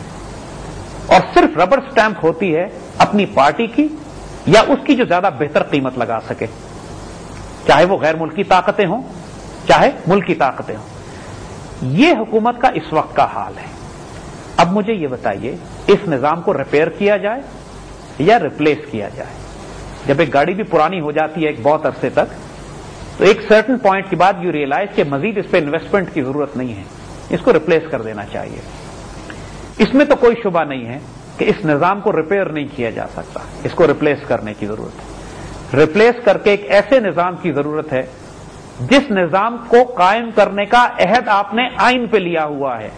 اور صرف ربر سٹیمپ ہوتی ہے اپنی پارٹی کی یا اس کی جو زیادہ بہتر قیمت لگا سکے، چاہے وہ غیر ملکی طاقتیں ہوں چاہے ملکی طاقتیں ہوں. یہ حکومت کا اس وقت کا حال ہے. اب مجھے یہ بتائیے اس نظام کو ریپیئر کیا جائے یا ریپلیس کیا جائے؟ جب ایک گاڑی بھی پرانی ہو جاتی ہے ایک بہت عرصے تک تو ایک سرٹن پوائنٹ کے بعد یو ریئلائز کہ مزید اس پہ انویسٹمنٹ کی ضرورت نہیں ہے، اس کو ریپلیس کر دینا چاہیے. اس میں تو کوئی شبہ نہیں ہے کہ اس نظام کو ریپیئر نہیں کیا جا سکتا، اس کو ریپلیس کرنے کی ضرورت ہے. ریپلیس کر کے ایک ایسے نظام کی ضرورت ہے جس نظام کو قائم کرنے کا عہد آپ نے آئین پہ لیا ہوا ہے.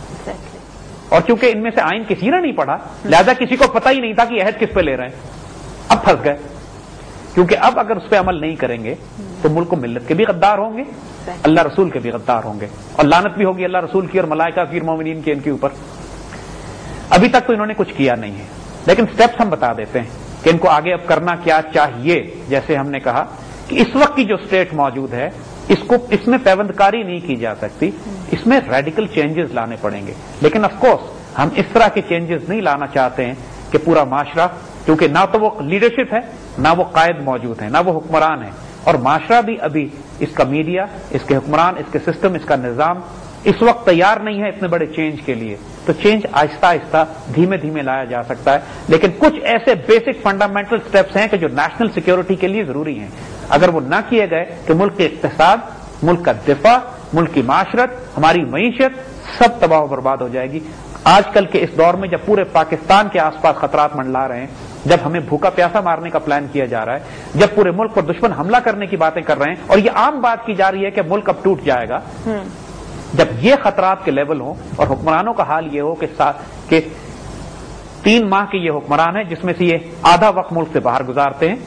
اور چونکہ ان میں سے آئین کسی نے نہیں پڑھا لہذا کسی کو پتہ ہی نہیں تھا کہ عہد کس پہ لے رہے ہیں. اب پھنس گئے کیونکہ اب اگر اس پہ عمل نہیں کریں گے تو ملک و ملت کے بھی غدار ہوں گے، اللہ رسول کے بھی غدار ہوں گے، اور لعنت بھی ہوگی اللہ رسول کی اور ملائکہ کی اور مومنین کی ان کے اوپر. ابھی تک تو انہوں نے کچھ کیا نہیں ہے لیکن سٹیپس ہم بتا دیتے ہیں کہ ان کو آگے اب کرنا کیا چاہیے. جیسے ہم نے کہا کہ اس وقت کی جو اسٹیٹ موجود ہے اس کو اس میں پیوند کاری نہیں کی جا سکتی، اس میں ریڈیکل چینجز لانے پڑیں گے. لیکن آف کورس ہم اس طرح کے چینجز نہیں لانا چاہتے ہیں کہ پورا معاشرہ، کیونکہ نہ تو وہ لیڈرشپ ہے نہ وہ قائد موجود ہیں نہ وہ حکمران ہیں، اور معاشرہ بھی ابھی اس کا میڈیا، اس کے حکمران، اس کے سسٹم، اس کا نظام اس وقت تیار نہیں ہے اتنے بڑے چینج کے لیے. تو چینج آہستہ آہستہ دھیمے دھیمے لایا جا سکتا ہے، لیکن کچھ ایسے بیسک فنڈامنٹل سٹیپس ہیں کہ جو نیشنل سیکیورٹی کے لیے ضروری ہیں. اگر وہ نہ کیے گئے کہ ملک کے اقتصاد، ملک کا دفاع، ملک کی معاشرت، ہماری معیشت سب تباہ و برباد ہو جائے گی. آج کل کے اس دور میں جب پورے پاکستان کے آس پاس خطرات منڈلا رہے ہیں، جب ہمیں بھوکا پیاسا مارنے کا پلان کیا جا رہا ہے، جب پورے ملک پر دشمن حملہ کرنے کی باتیں کر رہے ہیں اور یہ عام بات کی جا رہی ہے کہ ملک اب ٹوٹ جائے گا، جب یہ خطرات کے لیول ہوں اور حکمرانوں کا حال یہ ہو کہ کہ تین ماہ کے یہ حکمران ہیں جس میں سے یہ آدھا وقت ملک سے باہر گزارتے ہیں،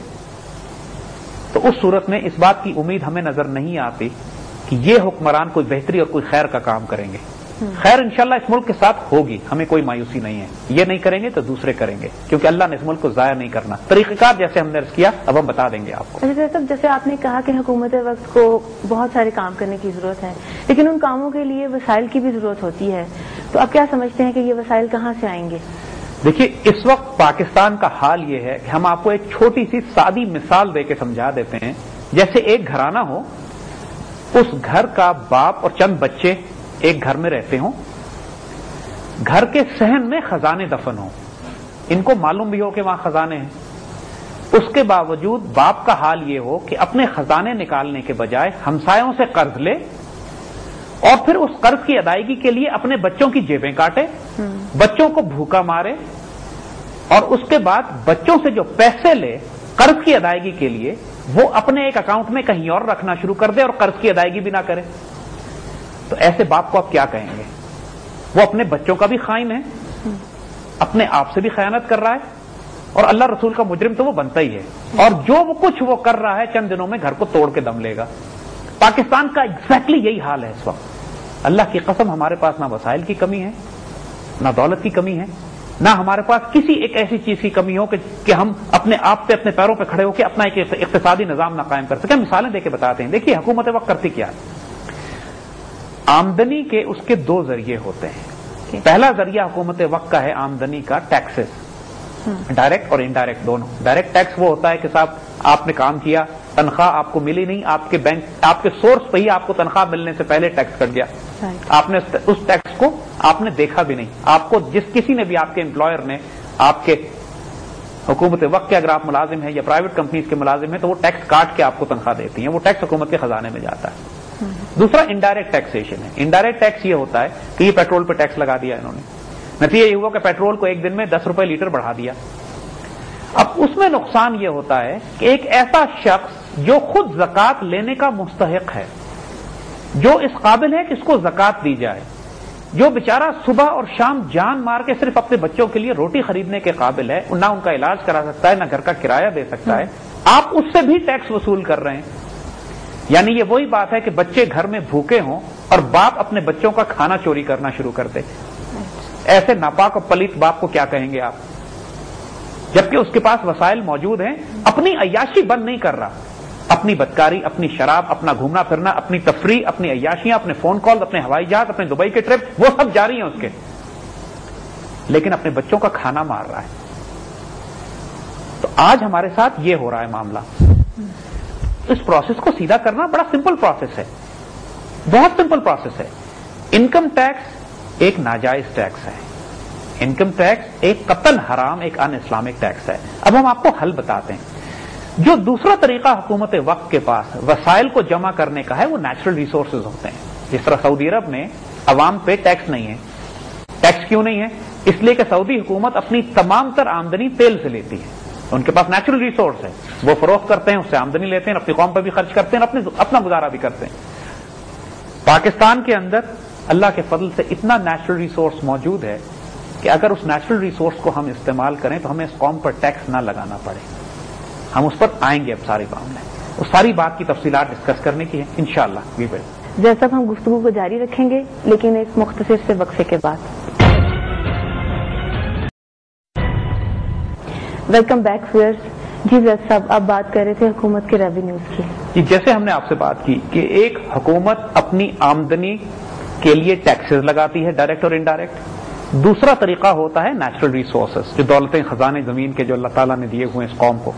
تو اس صورت میں اس بات کی امید ہمیں نظر نہیں آتی کہ یہ حکمران کوئی بہتری اور کوئی خیر کا کام کریں گے. خیر انشاءاللہ اس ملک کے ساتھ ہوگی، ہمیں کوئی مایوسی نہیں ہے. یہ نہیں کریں گے تو دوسرے کریں گے، کیونکہ اللہ نے اس ملک کو ضائع نہیں کرنا. طریقہ کار جیسے ہم نے عرض کیا اب ہم بتا دیں گے آپ کو. اچھا صاحب، جیسے آپ نے کہا کہ حکومت وقت کو بہت سارے کام کرنے کی ضرورت ہے، لیکن ان کاموں کے لیے وسائل کی بھی ضرورت ہوتی ہے، تو آپ کیا سمجھتے ہیں کہ یہ وسائل کہاں سے آئیں گے؟ دیکھیے اس وقت پاکستان کا حال یہ ہے کہ ہم آپ کو ایک چھوٹی سی سادی مثال دے کے سمجھا دیتے ہیں. جیسے ایک گھرانہ ہو، اس گھر کا باپ اور چند بچے ایک گھر میں رہتے ہوں، گھر کے صحن میں خزانے دفن ہوں، ان کو معلوم بھی ہو کہ وہاں خزانے ہیں. اس کے باوجود باپ کا حال یہ ہو کہ اپنے خزانے نکالنے کے بجائے ہمسایوں سے قرض لے اور پھر اس قرض کی ادائیگی کے لیے اپنے بچوں کی جیبیں کاٹے، بچوں کو بھوکا مارے، اور اس کے بعد بچوں سے جو پیسے لے قرض کی ادائیگی کے لیے وہ اپنے ایک اکاؤنٹ میں کہیں اور رکھنا شروع کر دے اور قرض کی ادائیگی بھی نہ کرے. تو ایسے باپ کو آپ کیا کہیں گے؟ وہ اپنے بچوں کا بھی خائن ہے، اپنے آپ سے بھی خیانت کر رہا ہے، اور اللہ رسول کا مجرم تو وہ بنتا ہی ہے، اور جو وہ کچھ وہ کر رہا ہے چند دنوں میں گھر کو توڑ کے دم لے گا. پاکستان کا ایگزیکٹلی یہی حال ہے اس وقت. اللہ کی قسم ہمارے پاس نہ وسائل کی کمی ہے، نہ دولت کی کمی ہے، نہ ہمارے پاس کسی ایک ایسی چیز کی کمی ہو کہ, کہ ہم اپنے آپ پہ اپنے پیروں پہ کھڑے ہو کے اپنا ایک اقتصادی نظام نہ قائم کر سکیں. مثالیں دے کے بتاتے ہیں. دیکھیے حکومت وقت کرتی کیا ہے. آمدنی کے اس کے دو ذریعے ہوتے ہیں. پہلا ذریعہ حکومت وقت کا ہے آمدنی کا ٹیکسز، ڈائریکٹ اور انڈائریکٹ دونوں. ڈائریکٹ ٹیکس وہ ہوتا ہے کہ صاحب آپ نے کام کیا، تنخواہ آپ کو ملی نہیں، آپ کے بینک آپ کے سورس پہ ہی آپ کو تنخواہ ملنے سے پہلے ٹیکس کٹ گیا، آپ نے اس ٹیکس کو آپ نے دیکھا بھی نہیں. آپ کو جس کسی نے بھی آپ کے امپلائر نے آپ کے حکومت وقت کے اگر آپ ملازم ہیں یا پرائیویٹ کمپنیز کے ملازم ہیں تو وہ ٹیکس کاٹ کے آپ کو تنخواہ دیتی ہیں، وہ ٹیکس حکومت کے خزانے میں جاتا ہے. دوسرا انڈائریکٹ ٹیکسیشن ہے. انڈائریکٹ ٹیکس یہ ہوتا ہے کہ یہ پیٹرول پہ ٹیکس لگا دیا انہوں نے، نتیجہ یہ ہوا کہ پیٹرول کو ایک دن میں دس روپے لیٹر بڑھا دیا. اب اس میں نقصان یہ ہوتا ہے کہ ایک ایسا شخص جو خود زکوٰۃ لینے کا مستحق ہے، جو اس قابل ہے کہ اس کو زکوٰۃ دی جائے، جو بیچارہ صبح اور شام جان مار کے صرف اپنے بچوں کے لیے روٹی خریدنے کے قابل ہے، نہ ان کا علاج کرا سکتا ہے، نہ گھر کا کرایہ دے سکتا ہے، آپ اس سے بھی ٹیکس وصول کر رہے ہیں. یعنی یہ وہی بات ہے کہ بچے گھر میں بھوکے ہوں اور باپ اپنے بچوں کا کھانا چوری کرنا شروع کر دے. ایسے ناپاک اور پلیت باپ کو کیا کہیں گے آپ؟ جبکہ اس کے پاس وسائل موجود ہیں، اپنی عیاشی بند نہیں کر رہا، اپنی بدکاری، اپنی شراب، اپنا گھومنا پھرنا، اپنی تفریح، اپنی عیاشیاں، اپنے فون کال، اپنے ہوائی جہاز، اپنے دبئی کے ٹرپ، وہ سب جاری ہیں اس کے، لیکن اپنے بچوں کا کھانا مار رہا ہے. تو آج ہمارے ساتھ یہ ہو رہا ہے معاملہ. اس پروسیس کو سیدھا کرنا بڑا سمپل پروسیس ہے، بہت سمپل پروسیس ہے. انکم ٹیکس ایک ناجائز ٹیکس ہے، انکم ٹیکس ایک قطعاً حرام، ایک ان اسلامک ٹیکس ہے. اب ہم آپ کو حل بتاتے ہیں. جو دوسرا طریقہ حکومت وقت کے پاس وسائل کو جمع کرنے کا ہے وہ نیچرل ریسورسز ہوتے ہیں. جس طرح سعودی عرب میں عوام پہ ٹیکس نہیں ہے. ٹیکس کیوں نہیں ہے؟ اس لیے کہ سعودی حکومت اپنی تمام تر آمدنی تیل سے لیتی ہے. ان کے پاس نیچرل ریسورس ہے، وہ فروخت کرتے ہیں، اس سے آمدنی لیتے ہیں، اپنی قوم پہ بھی خرچ کرتے ہیں، اپنے اپنا گزارا بھی کرتے ہیں. پاکستان کے اندر اللہ کے فضل سے اتنا نیچرل ریسورس موجود ہے کہ اگر اس نیچرل ریسورس کو ہم استعمال کریں تو ہمیں اس قوم پر ٹیکس نہ لگانا پڑے. ہم اس پر آئیں گے اب ساری معاملے، اس ساری بات کی تفصیلات ڈسکس کرنے کی ہے انشاءاللہ. وی ول. جیسا ہم گفتگو کو جاری رکھیں گے لیکن ایک مختصر سے وقفے کے بعد. Welcome back viewers. جی زید صاحب آپ بات کر رہے تھے حکومت کے ریونیوز کی. جی جیسے ہم نے آپ سے بات کی کہ ایک حکومت اپنی آمدنی کے لیے ٹیکسز لگاتی ہے ڈائریکٹ اور انڈائریکٹ. دوسرا طریقہ ہوتا ہے نیچرل ریسورسز، جو دولتیں خزانے زمین کے جو اللہ تعالیٰ نے دیے ہوئے اس قوم کو.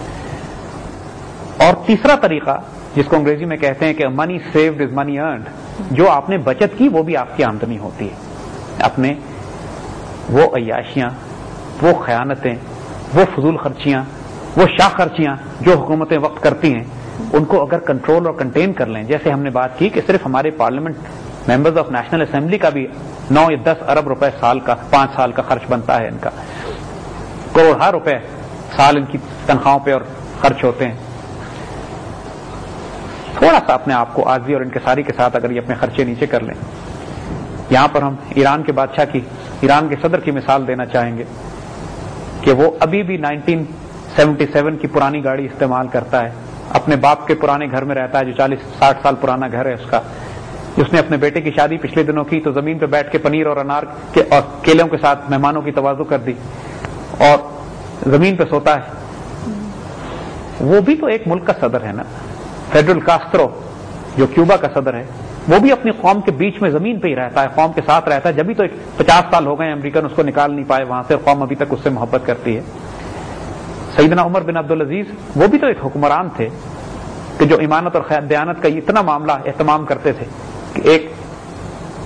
اور تیسرا طریقہ جس کو انگریزی میں کہتے ہیں کہ منی سیوڈ از منی ارنڈ، جو آپ نے بچت کی وہ بھی آپ کی آمدنی ہوتی ہے. اپنے وہ عیاشیاں، وہ خیانتیں، وہ فضول خرچیاں، وہ شاہ خرچیاں جو حکومتیں وقت کرتی ہیں، ان کو اگر کنٹرول اور کنٹین کر لیں. جیسے ہم نے بات کی کہ صرف ہمارے parliament members of national assembly کا بھی نو یا دس ارب روپے سال کا، پانچ سال کا خرچ بنتا ہے ان کا. کروڑ روپے سال ان کی تنخواہوں پہ اور خرچ ہوتے ہیں. تھوڑا سا اپنے آپ کو عاجزی اور انکساری کے ساتھ اگر یہ اپنے خرچے نیچے کر لیں. یہاں پر ہم ایران کے بادشاہ کی، ایران کے صدر کی مثال دینا چاہیں گے کہ وہ ابھی بھی نائنٹین سیونٹی سیون کی پرانی گاڑی استعمال کرتا ہے، اپنے باپ کے پرانے گھر میں رہتا ہے جو چالیس ساٹھ سال پرانا گھر ہے اس کا. اس نے اپنے بیٹے کی شادی پچھلے دنوں کی تو زمین پہ بیٹھ کے پنیر اور انار کے اور کیلوں کے ساتھ مہمانوں کی تواضع کر دی اور زمین پہ سوتا ہے. وہ بھی تو ایک ملک کا صدر ہے نا. فیڈرل کاسترو جو کیوبا کا صدر ہے وہ بھی اپنی قوم کے بیچ میں زمین پہ ہی رہتا ہے، قوم کے ساتھ رہتا ہے. جبھی تو ایک پچاس سال ہو گئے امریکن اس کو نکال نہیں پائے وہاں سے، اور قوم ابھی تک اس سے محبت کرتی ہے. سیدنا عمر بن عبدالعزیز وہ بھی تو ایک حکمران تھے کہ جو ایمانت اور دیانت کا اتنا معاملہ اہتمام کرتے تھے کہ ایک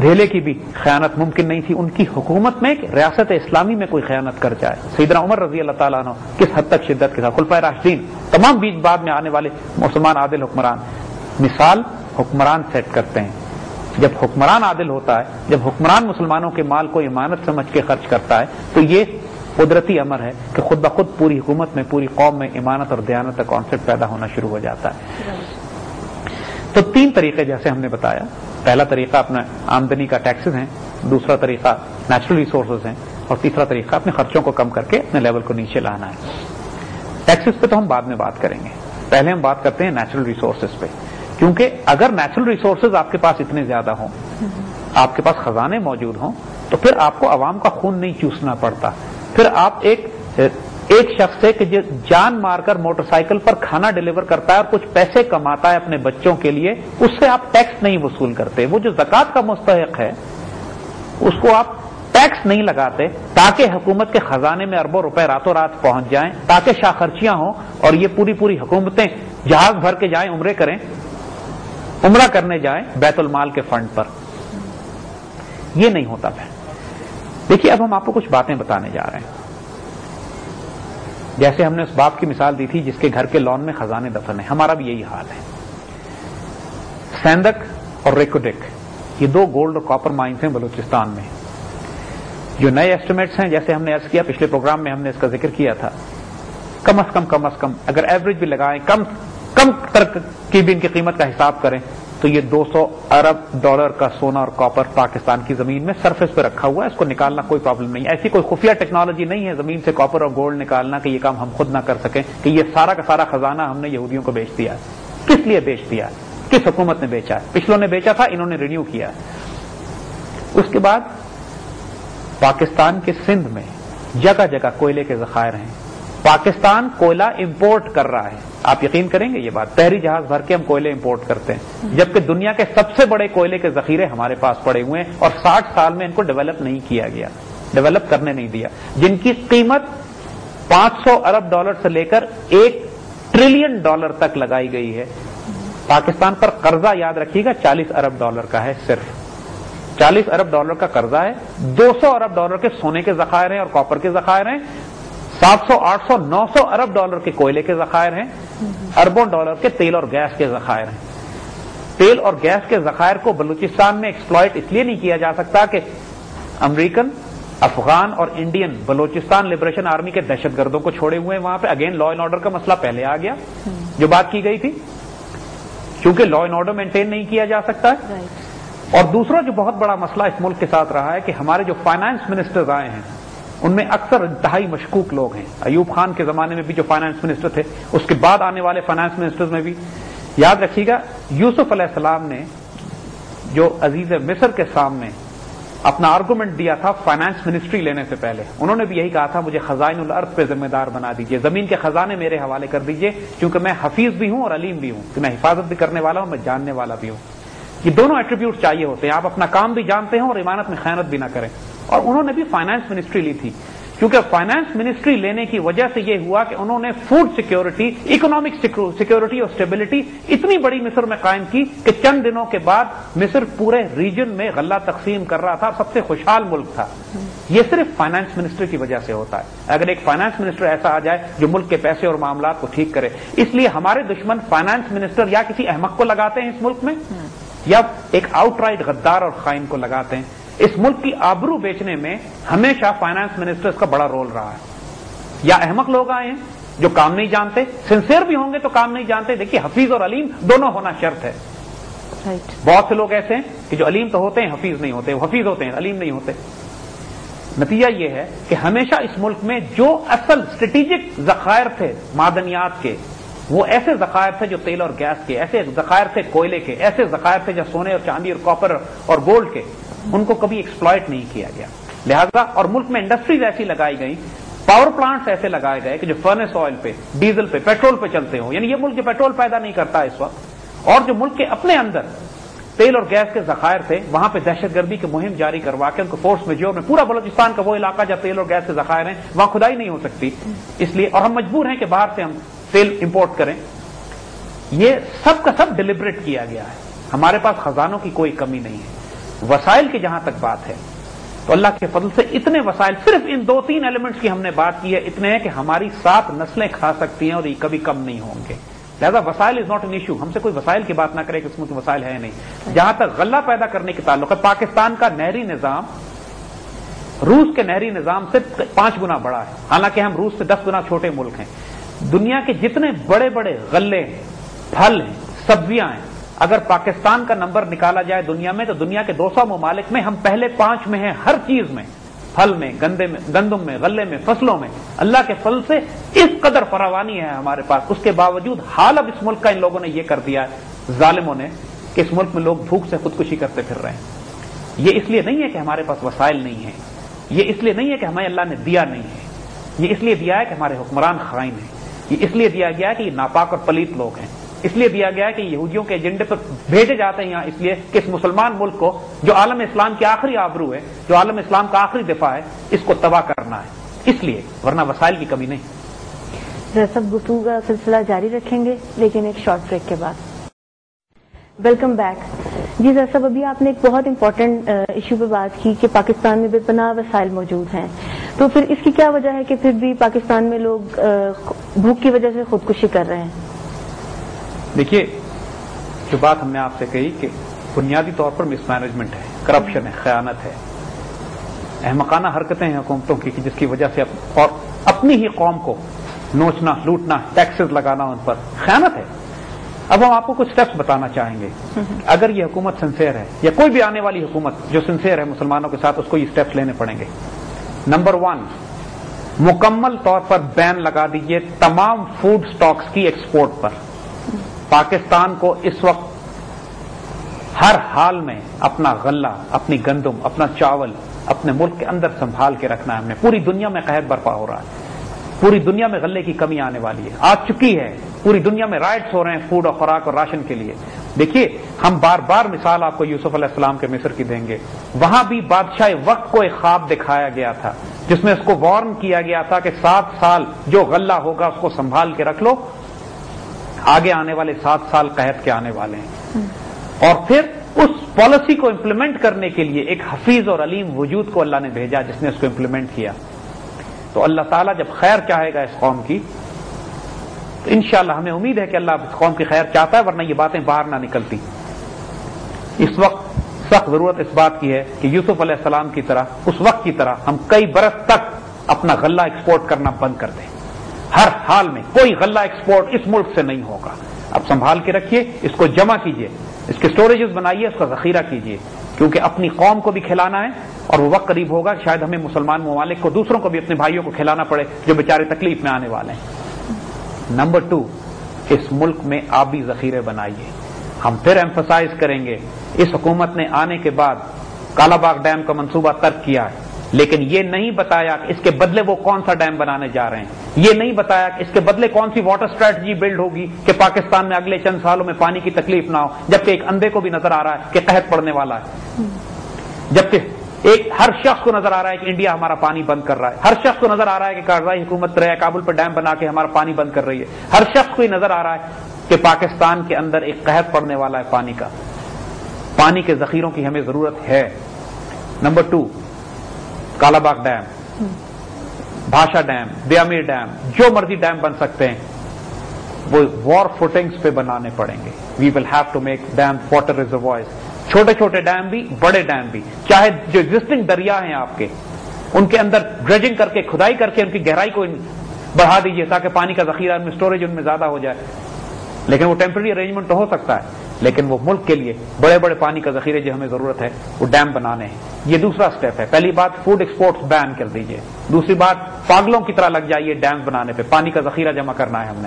دھیلے کی بھی خیانت ممکن نہیں تھی ان کی حکومت میں کہ ریاست اسلامی میں کوئی خیانت کر جائے. سیدنا عمر رضی اللہ تعالیٰ عنہ کس حد تک شدت کے ساتھ، خلفائے راشدین، تمام بیچ بعد میں آنے والے مسلمان عادل حکمران مثال حکمران سیٹ کرتے ہیں. جب حکمران عادل ہوتا ہے، جب حکمران مسلمانوں کے مال کو امانت سمجھ کے خرچ کرتا ہے، تو یہ قدرتی امر ہے کہ خود بخود پوری حکومت میں، پوری قوم میں امانت اور دیانت کا کانسیپٹ پیدا ہونا شروع ہو جاتا ہے. تو تین طریقے جیسے ہم نے بتایا، پہلا طریقہ اپنا آمدنی کا ٹیکسز ہیں، دوسرا طریقہ نیچرل ریسورسز ہیں، اور تیسرا طریقہ اپنے خرچوں کو کم کر کے اپنے لیول کو نیچے لانا ہے. ٹیکسز پہ تو ہم بعد میں بات کریں گے، پہلے ہم بات کرتے ہیں نیچرل ریسورسز پہ. کیونکہ اگر نیچرل ریسورسز آپ کے پاس اتنے زیادہ ہوں، آپ کے پاس خزانے موجود ہوں، تو پھر آپ کو عوام کا خون نہیں چوسنا پڑتا. پھر آپ ایک ایک شخص ہے کہ جو جان مار کر موٹر سائیکل پر کھانا ڈیلیور کرتا ہے اور کچھ پیسے کماتا ہے اپنے بچوں کے لیے، اس سے آپ ٹیکس نہیں وصول کرتے. وہ جو زکوٰۃ کا مستحق ہے اس کو آپ ٹیکس نہیں لگاتے تاکہ حکومت کے خزانے میں اربوں روپے راتوں رات پہنچ جائیں، تاکہ شاہ خرچیاں ہوں اور یہ پوری پوری حکومتیں جہاز بھر کے جائیں، عمرے کریں، عمرہ کرنے جائیں بیت المال کے فنڈ پر. یہ نہیں ہوتا. پھر دیکھیے اب ہم آپ کو کچھ باتیں بتانے جا رہے ہیں. جیسے ہم نے اس باپ کی مثال دی تھی جس کے گھر کے لان میں خزانے دفن ہیں، ہمارا بھی یہی حال ہے. سیندک اور ریکوڈک یہ دو گولڈ اور کاپر مائنز ہیں بلوچستان میں. جو نئے ایسٹیمیٹس ہیں، جیسے ہم نے عرض کیا پچھلے پروگرام میں ہم نے اس کا ذکر کیا تھا، کم از کم کم از کم اگر ایوریج بھی لگائیں، کم کم تر کی بھی ان کی قیمت کا حساب کریں تو یہ دو سو ارب ڈالر کا سونا اور کاپر پاکستان کی زمین میں سرفیس پہ رکھا ہوا ہے. اس کو نکالنا کوئی پرابلم نہیں. ایسی کوئی خفیہ ٹیکنالوجی نہیں ہے زمین سے کاپر اور گولڈ نکالنا کہ یہ کام ہم خود نہ کر سکیں، کہ یہ سارا کا سارا خزانہ ہم نے یہودیوں کو بیچ دیا. کس لیے بیچ دیا؟ کس حکومت نے بیچا ہے؟ پچھلوں نے بیچا تھا، انہوں نے رینیو کیا. اس کے بعد پاکستان کے سندھ میں جگہ جگہ کوئلے کے ذخائر ہیں. پاکستان کوئلہ امپورٹ کر رہا ہے. آپ یقین کریں گے یہ بات، بحری جہاز بھر کے ہم کوئلے امپورٹ کرتے ہیں، جبکہ دنیا کے سب سے بڑے کوئلے کے ذخیرے ہمارے پاس پڑے ہوئے ہیں اور ساٹھ سال میں ان کو ڈیولپ نہیں کیا گیا، ڈیولپ کرنے نہیں دیا، جن کی قیمت پانچ سو ارب ڈالر سے لے کر ایک ٹریلین ڈالر تک لگائی گئی ہے. پاکستان پر قرضہ یاد رکھیے گا چالیس ارب ڈالر کا ہے، صرف چالیس ارب ڈالر کا قرضہ ہے. دو سو ارب ڈالر کے سونے کے ذخائر ہیں اور کاپر کے ذخائر ہیں. سات سو آٹھ سو نو سو ارب ڈالر کے کوئلے کے ذخائر ہیں. اربوں ڈالر کے تیل اور گیس کے ذخائر ہیں. تیل اور گیس کے ذخائر کو بلوچستان میں ایکسپلائٹ اس لیے نہیں کیا جا سکتا کہ امریکن، افغان اور انڈین بلوچستان لبریشن آرمی کے دہشت گردوں کو چھوڑے ہوئے ہیں وہاں پہ. اگین لا اینڈ آرڈر کا مسئلہ پہلے آ گیا جو بات کی گئی تھی، کیونکہ لا اینڈ آرڈر مینٹین نہیں کیا جا سکتا ہے. اور دوسرا جو بہت بڑا مسئلہ اس ملک کے ساتھ رہا ہے کہ ہمارے جو فائنانس منسٹرز آئے ہیں ان میں اکثر انتہائی مشکوک لوگ ہیں. ایوب خان کے زمانے میں بھی جو فائنانس منسٹر تھے، اس کے بعد آنے والے فائنانس منسٹرز میں بھی. یاد رکھیے گا یوسف علیہ السلام نے جو عزیز مصر کے سامنے اپنا آرگومنٹ دیا تھا فائنانس منسٹری لینے سے پہلے، انہوں نے بھی یہی کہا تھا مجھے خزائن الارض پہ ذمہ دار بنا دیجئے، زمین کے خزانے میرے حوالے کر دیجئے، کیونکہ میں حفیظ بھی ہوں اور علیم بھی ہوں، کہ میں حفاظت بھی کرنے والا ہوں، میں جاننے والا بھی ہوں. یہ دونوں ایٹریبیوٹ چاہیے ہوتے ہیں. آپ اپنا کام بھی جانتے ہیں اور امانت میں خیانت بھی نہ کریں. اور انہوں نے بھی فائنانس منسٹری لی تھی، کیونکہ فائنانس منسٹری لینے کی وجہ سے یہ ہوا کہ انہوں نے فوڈ سیکیورٹی، اکنامک سیکیورٹی اور اسٹیبلٹی اتنی بڑی مصر میں قائم کی کہ چند دنوں کے بعد مصر پورے ریجن میں غلہ تقسیم کر رہا تھا، سب سے خوشحال ملک تھا. یہ صرف فائنانس منسٹر کی وجہ سے ہوتا ہے. اگر ایک فائنانس منسٹر ایسا آ جائے جو ملک کے پیسے اور معاملات کو ٹھیک کرے. اس لیے ہمارے دشمن فائنانس منسٹر یا کسی احمق کو لگاتے ہیں اس ملک میں، یا ایک آؤٹ رائٹ غدار اور خائن کو لگاتے ہیں. اس ملک کی آبرو بیچنے میں ہمیشہ فائنانس منسٹرز کا بڑا رول رہا ہے. یا احمق لوگ آئے ہیں جو کام نہیں جانتے، سنسیئر بھی ہوں گے تو کام نہیں جانتے. دیکھیے حفیظ اور علیم دونوں ہونا شرط ہے. بہت سے لوگ ایسے ہیں کہ جو علیم تو ہوتے ہیں حفیظ نہیں ہوتے، وہ حفیظ ہوتے ہیں علیم نہیں ہوتے. نتیجہ یہ ہے کہ ہمیشہ اس ملک میں جو اصل اسٹریٹجک ذخائر تھے معدنیات کے، وہ ایسے ذخائر تھے جو تیل اور گیس کے، ایسے ذخائر تھے کوئلے کے، ایسے ذخائر تھے جو سونے اور چاندی اور کاپر اور گولڈ کے، ان کو کبھی ایکسپلائٹ نہیں کیا گیا. لہذا اور ملک میں انڈسٹریز ایسی لگائی گئی، پاور پلانٹس ایسے لگائے گئے کہ جو فرنس آئل پہ، ڈیزل پہ، پیٹرول پہ چلتے ہوں. یعنی یہ ملک جو پیٹرول پیدا نہیں کرتا اس وقت، اور جو ملک کے اپنے اندر تیل اور گیس کے ذخائر تھے، وہاں پہ دہشت گردی کی مہم جاری کروا کے ان کو فورس میجور میں، پورا بلوچستان کا وہ علاقہ جہاں تیل اور گیس کے ذخائر ہیں وہاں کھدائی نہیں ہو سکتی اس لیے، اور ہم مجبور ہیں کہ باہر سے ہم تیل امپورٹ کریں. یہ سب کا سب ڈیلیبریٹ کیا گیا ہے. ہمارے پاس خزانوں کی کوئی کمی نہیں ہے. وسائل کی جہاں تک بات ہے تو اللہ کے فضل سے اتنے وسائل، صرف ان دو تین ایلیمنٹس کی ہم نے بات کی ہے، اتنے ہیں کہ ہماری سات نسلیں کھا سکتی ہیں اور یہ کبھی کم نہیں ہوں گے. لہذا وسائل از ناٹ این ایشو. ہم سے کوئی وسائل کی بات نہ کرے کہ اس میں کوئی وسائل ہے نہیں. جہاں تک غلہ پیدا کرنے کے تعلق ہے، پاکستان کا نہری نظام روس کے نہری نظام سے پانچ گنا بڑا ہے، حالانکہ ہم روس سے دس گنا چھوٹے ملک ہیں. دنیا کے جتنے بڑے بڑے غلے، پھل ہیں، سبزیاں ہیں، اگر پاکستان کا نمبر نکالا جائے دنیا میں تو دنیا کے دو سو ممالک میں ہم پہلے پانچ میں ہیں. ہر چیز میں، پھل میں، گندے میں، گندم میں، غلے میں، فصلوں میں اللہ کے فضل سے اس قدر فراوانی ہے ہمارے پاس. اس کے باوجود حال اب اس ملک کا ان لوگوں نے یہ کر دیا ہے، ظالموں نے، کہ اس ملک میں لوگ بھوک سے خودکشی کرتے پھر رہے ہیں. یہ اس لیے نہیں ہے کہ ہمارے پاس وسائل نہیں ہیں، یہ اس لیے نہیں ہے کہ ہمیں اللہ نے دیا نہیں ہے، یہ اس لیے دیا ہے کہ ہمارے حکمران خائن ہیں، یہ اس لیے دیا گیا ہے کہ یہ ناپاک اور پلیت لوگ ہیں، اس لیے دیا گیا ہے کہ یہودیوں کے ایجنڈے پر بھیجے جاتے ہیں یہاں اس لیے کہ اس مسلمان ملک کو، جو عالم اسلام کی آخری آبرو ہے، جو عالم اسلام کا آخری دفاع ہے، اس کو تباہ کرنا ہے. اس لیے، ورنہ وسائل کی کمی نہیں. سب گفتگو کا سلسلہ جاری رکھیں گے لیکن ایک شارٹ بریک کے بعد. Welcome back. جی سر صاحب، ابھی آپ نے ایک بہت امپورٹنٹ ایشو پہ بات کی کہ پاکستان میں بے پناہ وسائل موجود ہیں، تو پھر اس کی کیا وجہ ہے کہ پھر بھی پاکستان میں لوگ بھوک کی وجہ سے خودکشی کر رہے ہیں؟ دیکھیے، جو بات ہم نے آپ سے کہی کہ بنیادی طور پر مس مینجمنٹ ہے، کرپشن ہے، خیانت ہے، احمقانہ حرکتیں ہیں حکومتوں کی جس کی وجہ سے اور اپنی ہی قوم کو نوچنا، لوٹنا، ٹیکسز لگانا ان پر، خیانت ہے. اب ہم آپ کو کچھ سٹیپس بتانا چاہیں گے. اگر یہ حکومت سنسیئر ہے یا کوئی بھی آنے والی حکومت جو سنسیئر ہے مسلمانوں کے ساتھ، اس کو یہ سٹیپس لینے پڑیں گے. نمبر ون، مکمل طور پر بین لگا دیجئے تمام فوڈ سٹاکس کی ایکسپورٹ پر. پاکستان کو اس وقت ہر حال میں اپنا غلہ، اپنی گندم، اپنا چاول اپنے ملک کے اندر سنبھال کے رکھنا ہے. ہم نے پوری دنیا میں قحط برپا ہو رہا ہے، پوری دنیا میں غلے کی کمی آنے والی ہے، آ چکی ہے. پوری دنیا میں رائٹس ہو رہے ہیں فوڈ اور خوراک اور راشن کے لیے. دیکھیے، ہم بار بار مثال آپ کو یوسف علیہ السلام کے مصر کی دیں گے. وہاں بھی بادشاہ وقت کو ایک خواب دکھایا گیا تھا جس میں اس کو وارن کیا گیا تھا کہ سات سال جو غلہ ہوگا اس کو سنبھال کے رکھ لو، آگے آنے والے سات سال قحط کے آنے والے ہیں. اور پھر اس پالیسی کو امپلیمنٹ کرنے کے لیے ایک حفیظ اور علیم وجود کو اللہ نے بھیجا جس نے اس کو امپلیمنٹ کیا. تو اللہ تعالیٰ جب خیر چاہے گا اس قوم کی تو انشاءاللہ ہمیں امید ہے کہ اللہ اس قوم کی خیر چاہتا ہے، ورنہ یہ باتیں باہر نہ نکلتی. اس وقت سخت ضرورت اس بات کی ہے کہ یوسف علیہ السلام کی طرح، اس وقت کی طرح ہم کئی برس تک اپنا غلہ ایکسپورٹ کرنا بند کر دیں. ہر حال میں کوئی غلہ ایکسپورٹ اس ملک سے نہیں ہوگا. اب سنبھال کے رکھیے، اس کو جمع کیجیے، اس کے سٹوریجز بنائیے، اس کا ذخیرہ کیجیے، کیونکہ اپنی قوم کو بھی کھلانا ہے اور وہ وقت قریب ہوگا شاید ہمیں مسلمان ممالک کو، دوسروں کو بھی، اپنے بھائیوں کو کھلانا پڑے جو بیچارے تکلیف میں آنے والے ہیں. نمبر ٹو، اس ملک میں آبی ذخیرے بنائیے. ہم پھر ایمفسائز کریں گے، اس حکومت نے آنے کے بعد کالا باغ ڈیم کا منصوبہ ترک کیا ہے، لیکن یہ نہیں بتایا کہ اس کے بدلے وہ کون سا ڈیم بنانے جا رہے ہیں. یہ نہیں بتایا کہ اس کے بدلے کون سی واٹر اسٹریٹجی بلڈ ہوگی کہ پاکستان میں اگلے چند سالوں میں پانی کی تکلیف نہ ہو، جبکہ ایک اندھے کو بھی نظر آ رہا ہے کہ قحط پڑنے والا ہے، جبکہ ایک ہر شخص کو نظر آ رہا ہے کہ انڈیا ہمارا پانی بند کر رہا ہے. ہر شخص کو نظر آ رہا ہے کہ کارروائی حکومت رہے کابل پر ڈیم بنا کے ہمارا پانی بند کر رہی ہے. ہر شخص کو یہ نظر آ رہا ہے کہ پاکستان کے اندر ایک قحط پڑنے والا ہے پانی کا. پانی کے ذخیروں کی ہمیں ضرورت ہے. Number two, Kala Bagh dam, بھاشا ڈیم، بیامیر ڈیم، جو مرضی ڈیم بن سکتے ہیں وہ وار فوٹنگز پہ بنانے پڑیں گے. We will have to make dam water reservoirs, چھوٹے چھوٹے ڈیم بھی، بڑے ڈیم بھی، چاہے جو ایگزسٹنگ دریا ہیں آپ کے ان کے اندر ڈریجنگ کر کے، کھدائی کر کے ان کی گہرائی کو بڑھا دیجیے تاکہ پانی کا ذخیرہ ان میں، اسٹوریج ان میں زیادہ ہو جائے. لیکن وہ ٹیمپرری ارینجمنٹ تو ہو سکتا ہے، لیکن وہ ملک کے لیے بڑے بڑے پانی کا ذخیرے جو ہمیں ضرورت ہے وہ ڈیم بنانے ہیں. یہ دوسرا سٹیپ ہے. پہلی بات فوڈ ایکسپورٹس بین کر دیجیے، دوسری بات پاگلوں کی طرح لگ جائیے ڈیم بنانے پہ، پانی کا ذخیرہ جمع کرنا ہے ہم نے.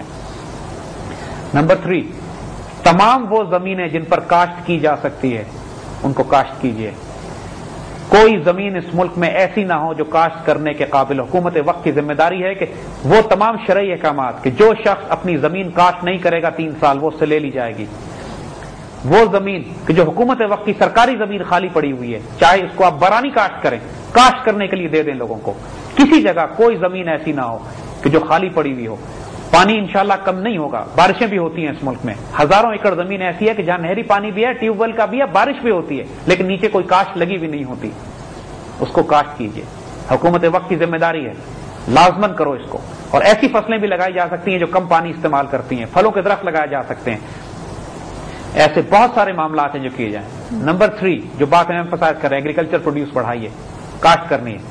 نمبر تھری، تمام وہ زمینیں جن پر کاشت کی جا سکتی ہے ان کو کاشت کیجیے. کوئی زمین اس ملک میں ایسی نہ ہو جو کاشت کرنے کے قابل. حکومت وقت کی ذمہ داری ہے کہ وہ تمام شرعی احکامات کہ جو شخص اپنی زمین کاشت نہیں کرے گا تین سال وہ اس سے لے لی جائے گی. وہ زمین کہ جو حکومت وقت کی سرکاری زمین خالی پڑی ہوئی ہے، چاہے اس کو آپ برانی کاشت کریں، کاشت کرنے کے لیے دے دیں لوگوں کو. کسی جگہ کوئی زمین ایسی نہ ہو کہ جو خالی پڑی ہوئی ہو. پانی انشاءاللہ کم نہیں ہوگا. بارشیں بھی ہوتی ہیں اس ملک میں, ہزاروں ایکڑ زمین ایسی ہے کہ جہاں نہری پانی بھی ہے, ٹیوب ویل کا بھی ہے, بارش بھی ہوتی ہے, لیکن نیچے کوئی کاشت لگی بھی نہیں ہوتی. اس کو کاشت کیجیے, حکومت وقت کی ذمہ داری ہے, لازمن کرو اس کو. اور ایسی فصلیں بھی لگائی جا سکتی ہیں جو کم پانی استعمال کرتی ہیں, پھلوں کے درخت لگائے جا سکتے ہیں. ایسے بہت سارے معاملات ہیں جو کیے جائیں. نمبر تھری جو بات ہم ایمفسائز کر رہے ہیں, ایگریکلچر پروڈیوس بڑھائیے, کاشت کرنی ہے.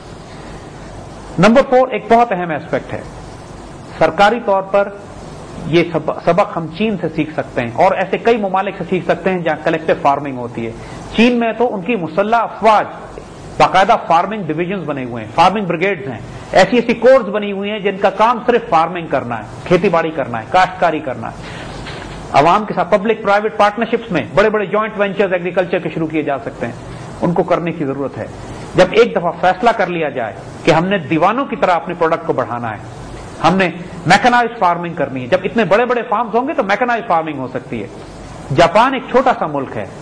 نمبر فور ایک بہت اہم ایسپیکٹ ہے, سرکاری طور پر یہ سبق ہم چین سے سیکھ سکتے ہیں اور ایسے کئی ممالک سے سیکھ سکتے ہیں جہاں کلیکٹو فارمنگ ہوتی ہے. چین میں تو ان کی مسلح افواج باقاعدہ فارمنگ ڈویژنز بنے ہوئے ہیں, فارمنگ بریگیڈز ہیں, ایسی ایسی کورس بنی ہوئی ہیں جن کا کام صرف فارمنگ کرنا ہے, کھیتی باڑی کرنا ہے, کاشتکاری کرنا ہے. عوام کے ساتھ پبلک پرائیویٹ پارٹنرشپس میں بڑے بڑے جوائنٹ وینچرز ایگریکلچر کے شروع کیے جا سکتے ہیں. ان کو کرنے کی ضرورت ہے. جب ایک دفعہ فیصلہ کر لیا جائے کہ ہم نے دیوانوں کی طرح اپنے پروڈکٹ کو بڑھانا ہے, ہم نے میکنائزڈ فارمنگ کرنی ہے, جب اتنے بڑے بڑے فارمز ہوں گے تو میکنائزڈ فارمنگ ہو سکتی ہے. جاپان ایک چھوٹا سا ملک ہے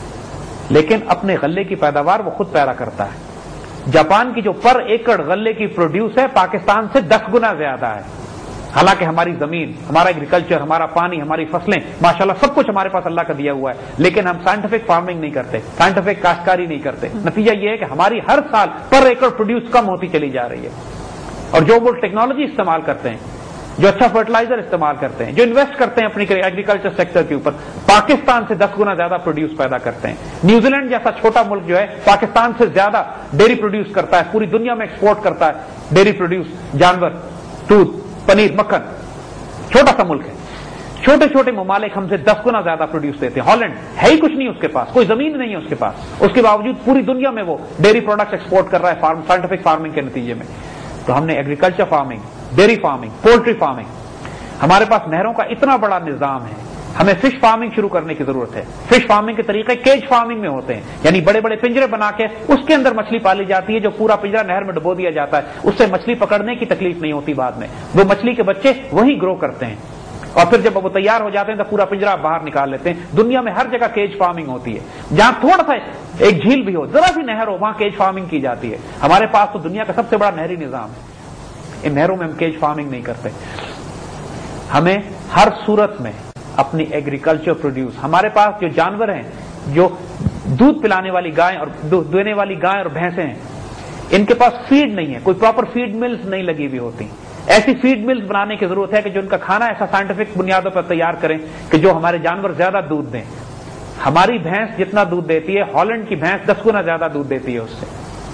لیکن اپنے غلے کی پیداوار وہ خود پیدا کرتا ہے. جاپان کی جو پر ایکڑ غلے کی پروڈیوس ہے پاکستان سے دس گنا زیادہ ہے. حالانکہ ہماری زمین, ہمارا ایگریکلچر, ہمارا پانی, ہماری فصلیں, ماشاءاللہ سب کچھ ہمارے پاس اللہ کا دیا ہوا ہے, لیکن ہم سائنٹیفک فارمنگ نہیں کرتے, سائنٹیفک کاشتکاری نہیں کرتے. نتیجہ یہ ہے کہ ہماری ہر سال پر ایکڑ پروڈیوس کم ہوتی چلی جا رہی ہے. اور جو وہ ٹیکنالوجی استعمال کرتے ہیں, جو اچھا فرٹیلائزر استعمال کرتے ہیں, جو انویسٹ کرتے ہیں اپنی ایگریکلچر سیکٹر کے اوپر, پاکستان سے دس گنا زیادہ پروڈیوس پیدا کرتے ہیں. نیوزی لینڈ جیسا چھوٹا ملک جو ہے پاکستان سے زیادہ ڈیری پروڈیوس کرتا ہے, پوری دنیا میں ایکسپورٹ کرتا ہے ڈیری پروڈیوس, جانور, دودھ, پنیر, مکھن. چھوٹا سا ملک ہے. چھوٹے چھوٹے ممالک ہم سے دس گنا زیادہ پروڈیوس دیتے ہیں. ہالینڈ ہے ہی کچھ نہیں اس کے پاس, کوئی زمین نہیں ہے اس کے پاس, اس کے باوجود پوری دنیا میں وہ ڈیری پروڈکٹس ایکسپورٹ کر رہا ہے فارم سائنٹیفک فارمنگ کے نتیجے میں. تو ہم نے agriculture farming, dairy farming, poultry farming, ہمارے پاس نہروں کا اتنا بڑا نظام ہے, ہمیں فش فارمنگ شروع کرنے کی ضرورت ہے. فش فارمنگ کے طریقے کیج فارمنگ میں ہوتے ہیں, یعنی بڑے بڑے پنجرے بنا کے اس کے اندر مچھلی پالی جاتی ہے, جو پورا پنجرا نہر میں ڈبو دیا جاتا ہے, اس سے مچھلی پکڑنے کی تکلیف نہیں ہوتی. بعد میں وہ مچھلی کے بچے وہی گرو کرتے ہیں اور پھر جب وہ تیار ہو جاتے ہیں تو پورا پنجرا باہر نکال لیتے ہیں. دنیا میں ہر جگہ کیج فارمنگ ہوتی ہے. جہاں تھوڑا سا ایک جھیل بھی ہو, ذرا سی نہر ہو, وہاں کیج فارمنگ کی جاتی ہے. ہمارے پاس تو دنیا کا سب سے بڑا نہری نظام ہے, ان نہروں میں ہم کیج فارمنگ نہیں کرتے. ہمیں ہر صورت میں اپنی ایگریکلچر پروڈیوس, ہمارے پاس جو جانور ہیں, جو دودھ پلانے والی گائیں اور دودھ دینے والی گائیں اور بھینسیں ہیں, ان کے پاس فیڈ نہیں ہے, کوئی پراپر فیڈ ملز نہیں لگی ہوئی ہوتی. ایسی فیڈ ملز بنانے کی ضرورت ہے کہ جو ان کا کھانا ایسا سائنٹیفک بنیادوں پر تیار کریں کہ جو ہمارے جانور زیادہ دودھ دیں. ہماری بھینس جتنا دودھ دیتی ہے, ہالینڈ کی بھینس دس گنا زیادہ دودھ دیتی ہے اس سے.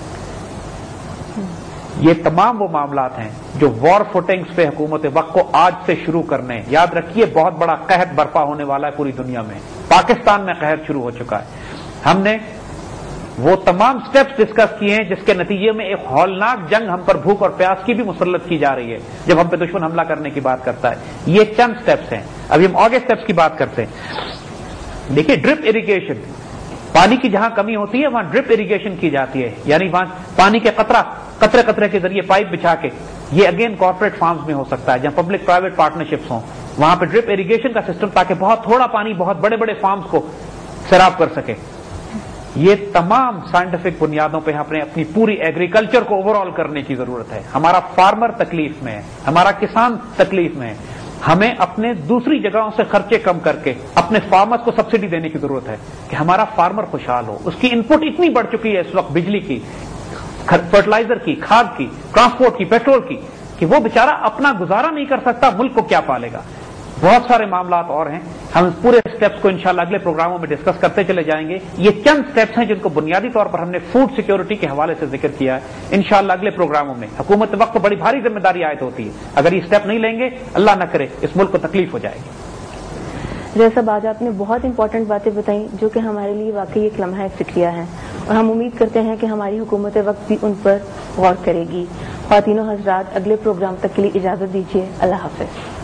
یہ تمام وہ معاملات ہیں جو وار فوٹنگز پہ حکومت وقت کو آج سے شروع کرنے. یاد رکھیے بہت بڑا قحط برپا ہونے والا ہے پوری دنیا میں. پاکستان میں قحط شروع ہو چکا ہے. ہم نے وہ تمام سٹیپس ڈسکس کیے ہیں جس کے نتیجے میں ایک ہولناک جنگ ہم پر بھوک اور پیاس کی بھی مسلط کی جا رہی ہے جب ہم پہ دشمن حملہ کرنے کی بات کرتا ہے. یہ چند سٹیپس ہیں. ابھی ہم آگے سٹیپس کی بات کرتے ہیں. دیکھیے ڈرپ اریگیشن, پانی کی جہاں کمی ہوتی ہے وہاں ڈرپ اریگیشن کی جاتی ہے, یعنی وہاں پانی کے قطرہ قطرے قطرے کے ذریعے پائپ بچھا کے. یہ اگین کارپوریٹ فارمز میں ہو سکتا ہے جہاں پبلک پرائیویٹ پارٹنرشپس ہوں, وہاں پہ ڈرپ اریگیشن کا سسٹم, تاکہ بہت تھوڑا پانی بہت بڑے بڑے فارمز کو سیراب کر سکے. یہ تمام سائنٹیفک بنیادوں پہ ہم نے اپنی پوری ایگریکلچر کو اوور آل کرنے کی ضرورت ہے. ہمارا فارمر تکلیف میں ہے, ہمارا کسان تکلیف میں ہے. ہمیں اپنے دوسری جگہوں سے خرچے کم کر کے اپنے فارمرز کو سبسڈی دینے کی ضرورت ہے کہ ہمارا فارمر خوشحال ہو. اس کی ان پٹ اتنی بڑھ چکی ہے اس وقت, بجلی کی, فرٹیلائزر کی, کھاد کی, ٹرانسپورٹ کی, پیٹرول کی, کہ وہ بیچارہ اپنا گزارا نہیں کر سکتا, ملک کو کیا پالے گا. بہت سارے معاملات اور ہیں, ہم پورے سٹیپس کو انشاءاللہ اگلے پروگراموں میں ڈسکس کرتے چلے جائیں گے. یہ چند سٹیپس ہیں جن کو بنیادی طور پر ہم نے فوڈ سیکیورٹی کے حوالے سے ذکر کیا ہے. انشاءاللہ اگلے پروگراموں میں حکومت وقت بڑی بھاری ذمہ داری عائد ہوتی ہے. اگر یہ سٹیپ نہیں لیں گے, اللہ نہ کرے, اس ملک کو تکلیف ہو جائے گی. جیسا آج آپ نے بہت امپورٹنٹ باتیں بتائیں جو کہ ہمارے لیے واقعی ایک لمحہ فکریہ ہے, اور ہم امید کرتے ہیں کہ ہماری حکومت وقت بھی ان پر غور کرے گی. خواتین و حضرات, اگلے پروگرام تک کے لیے اجازت دیجیے. اللہ حافظ.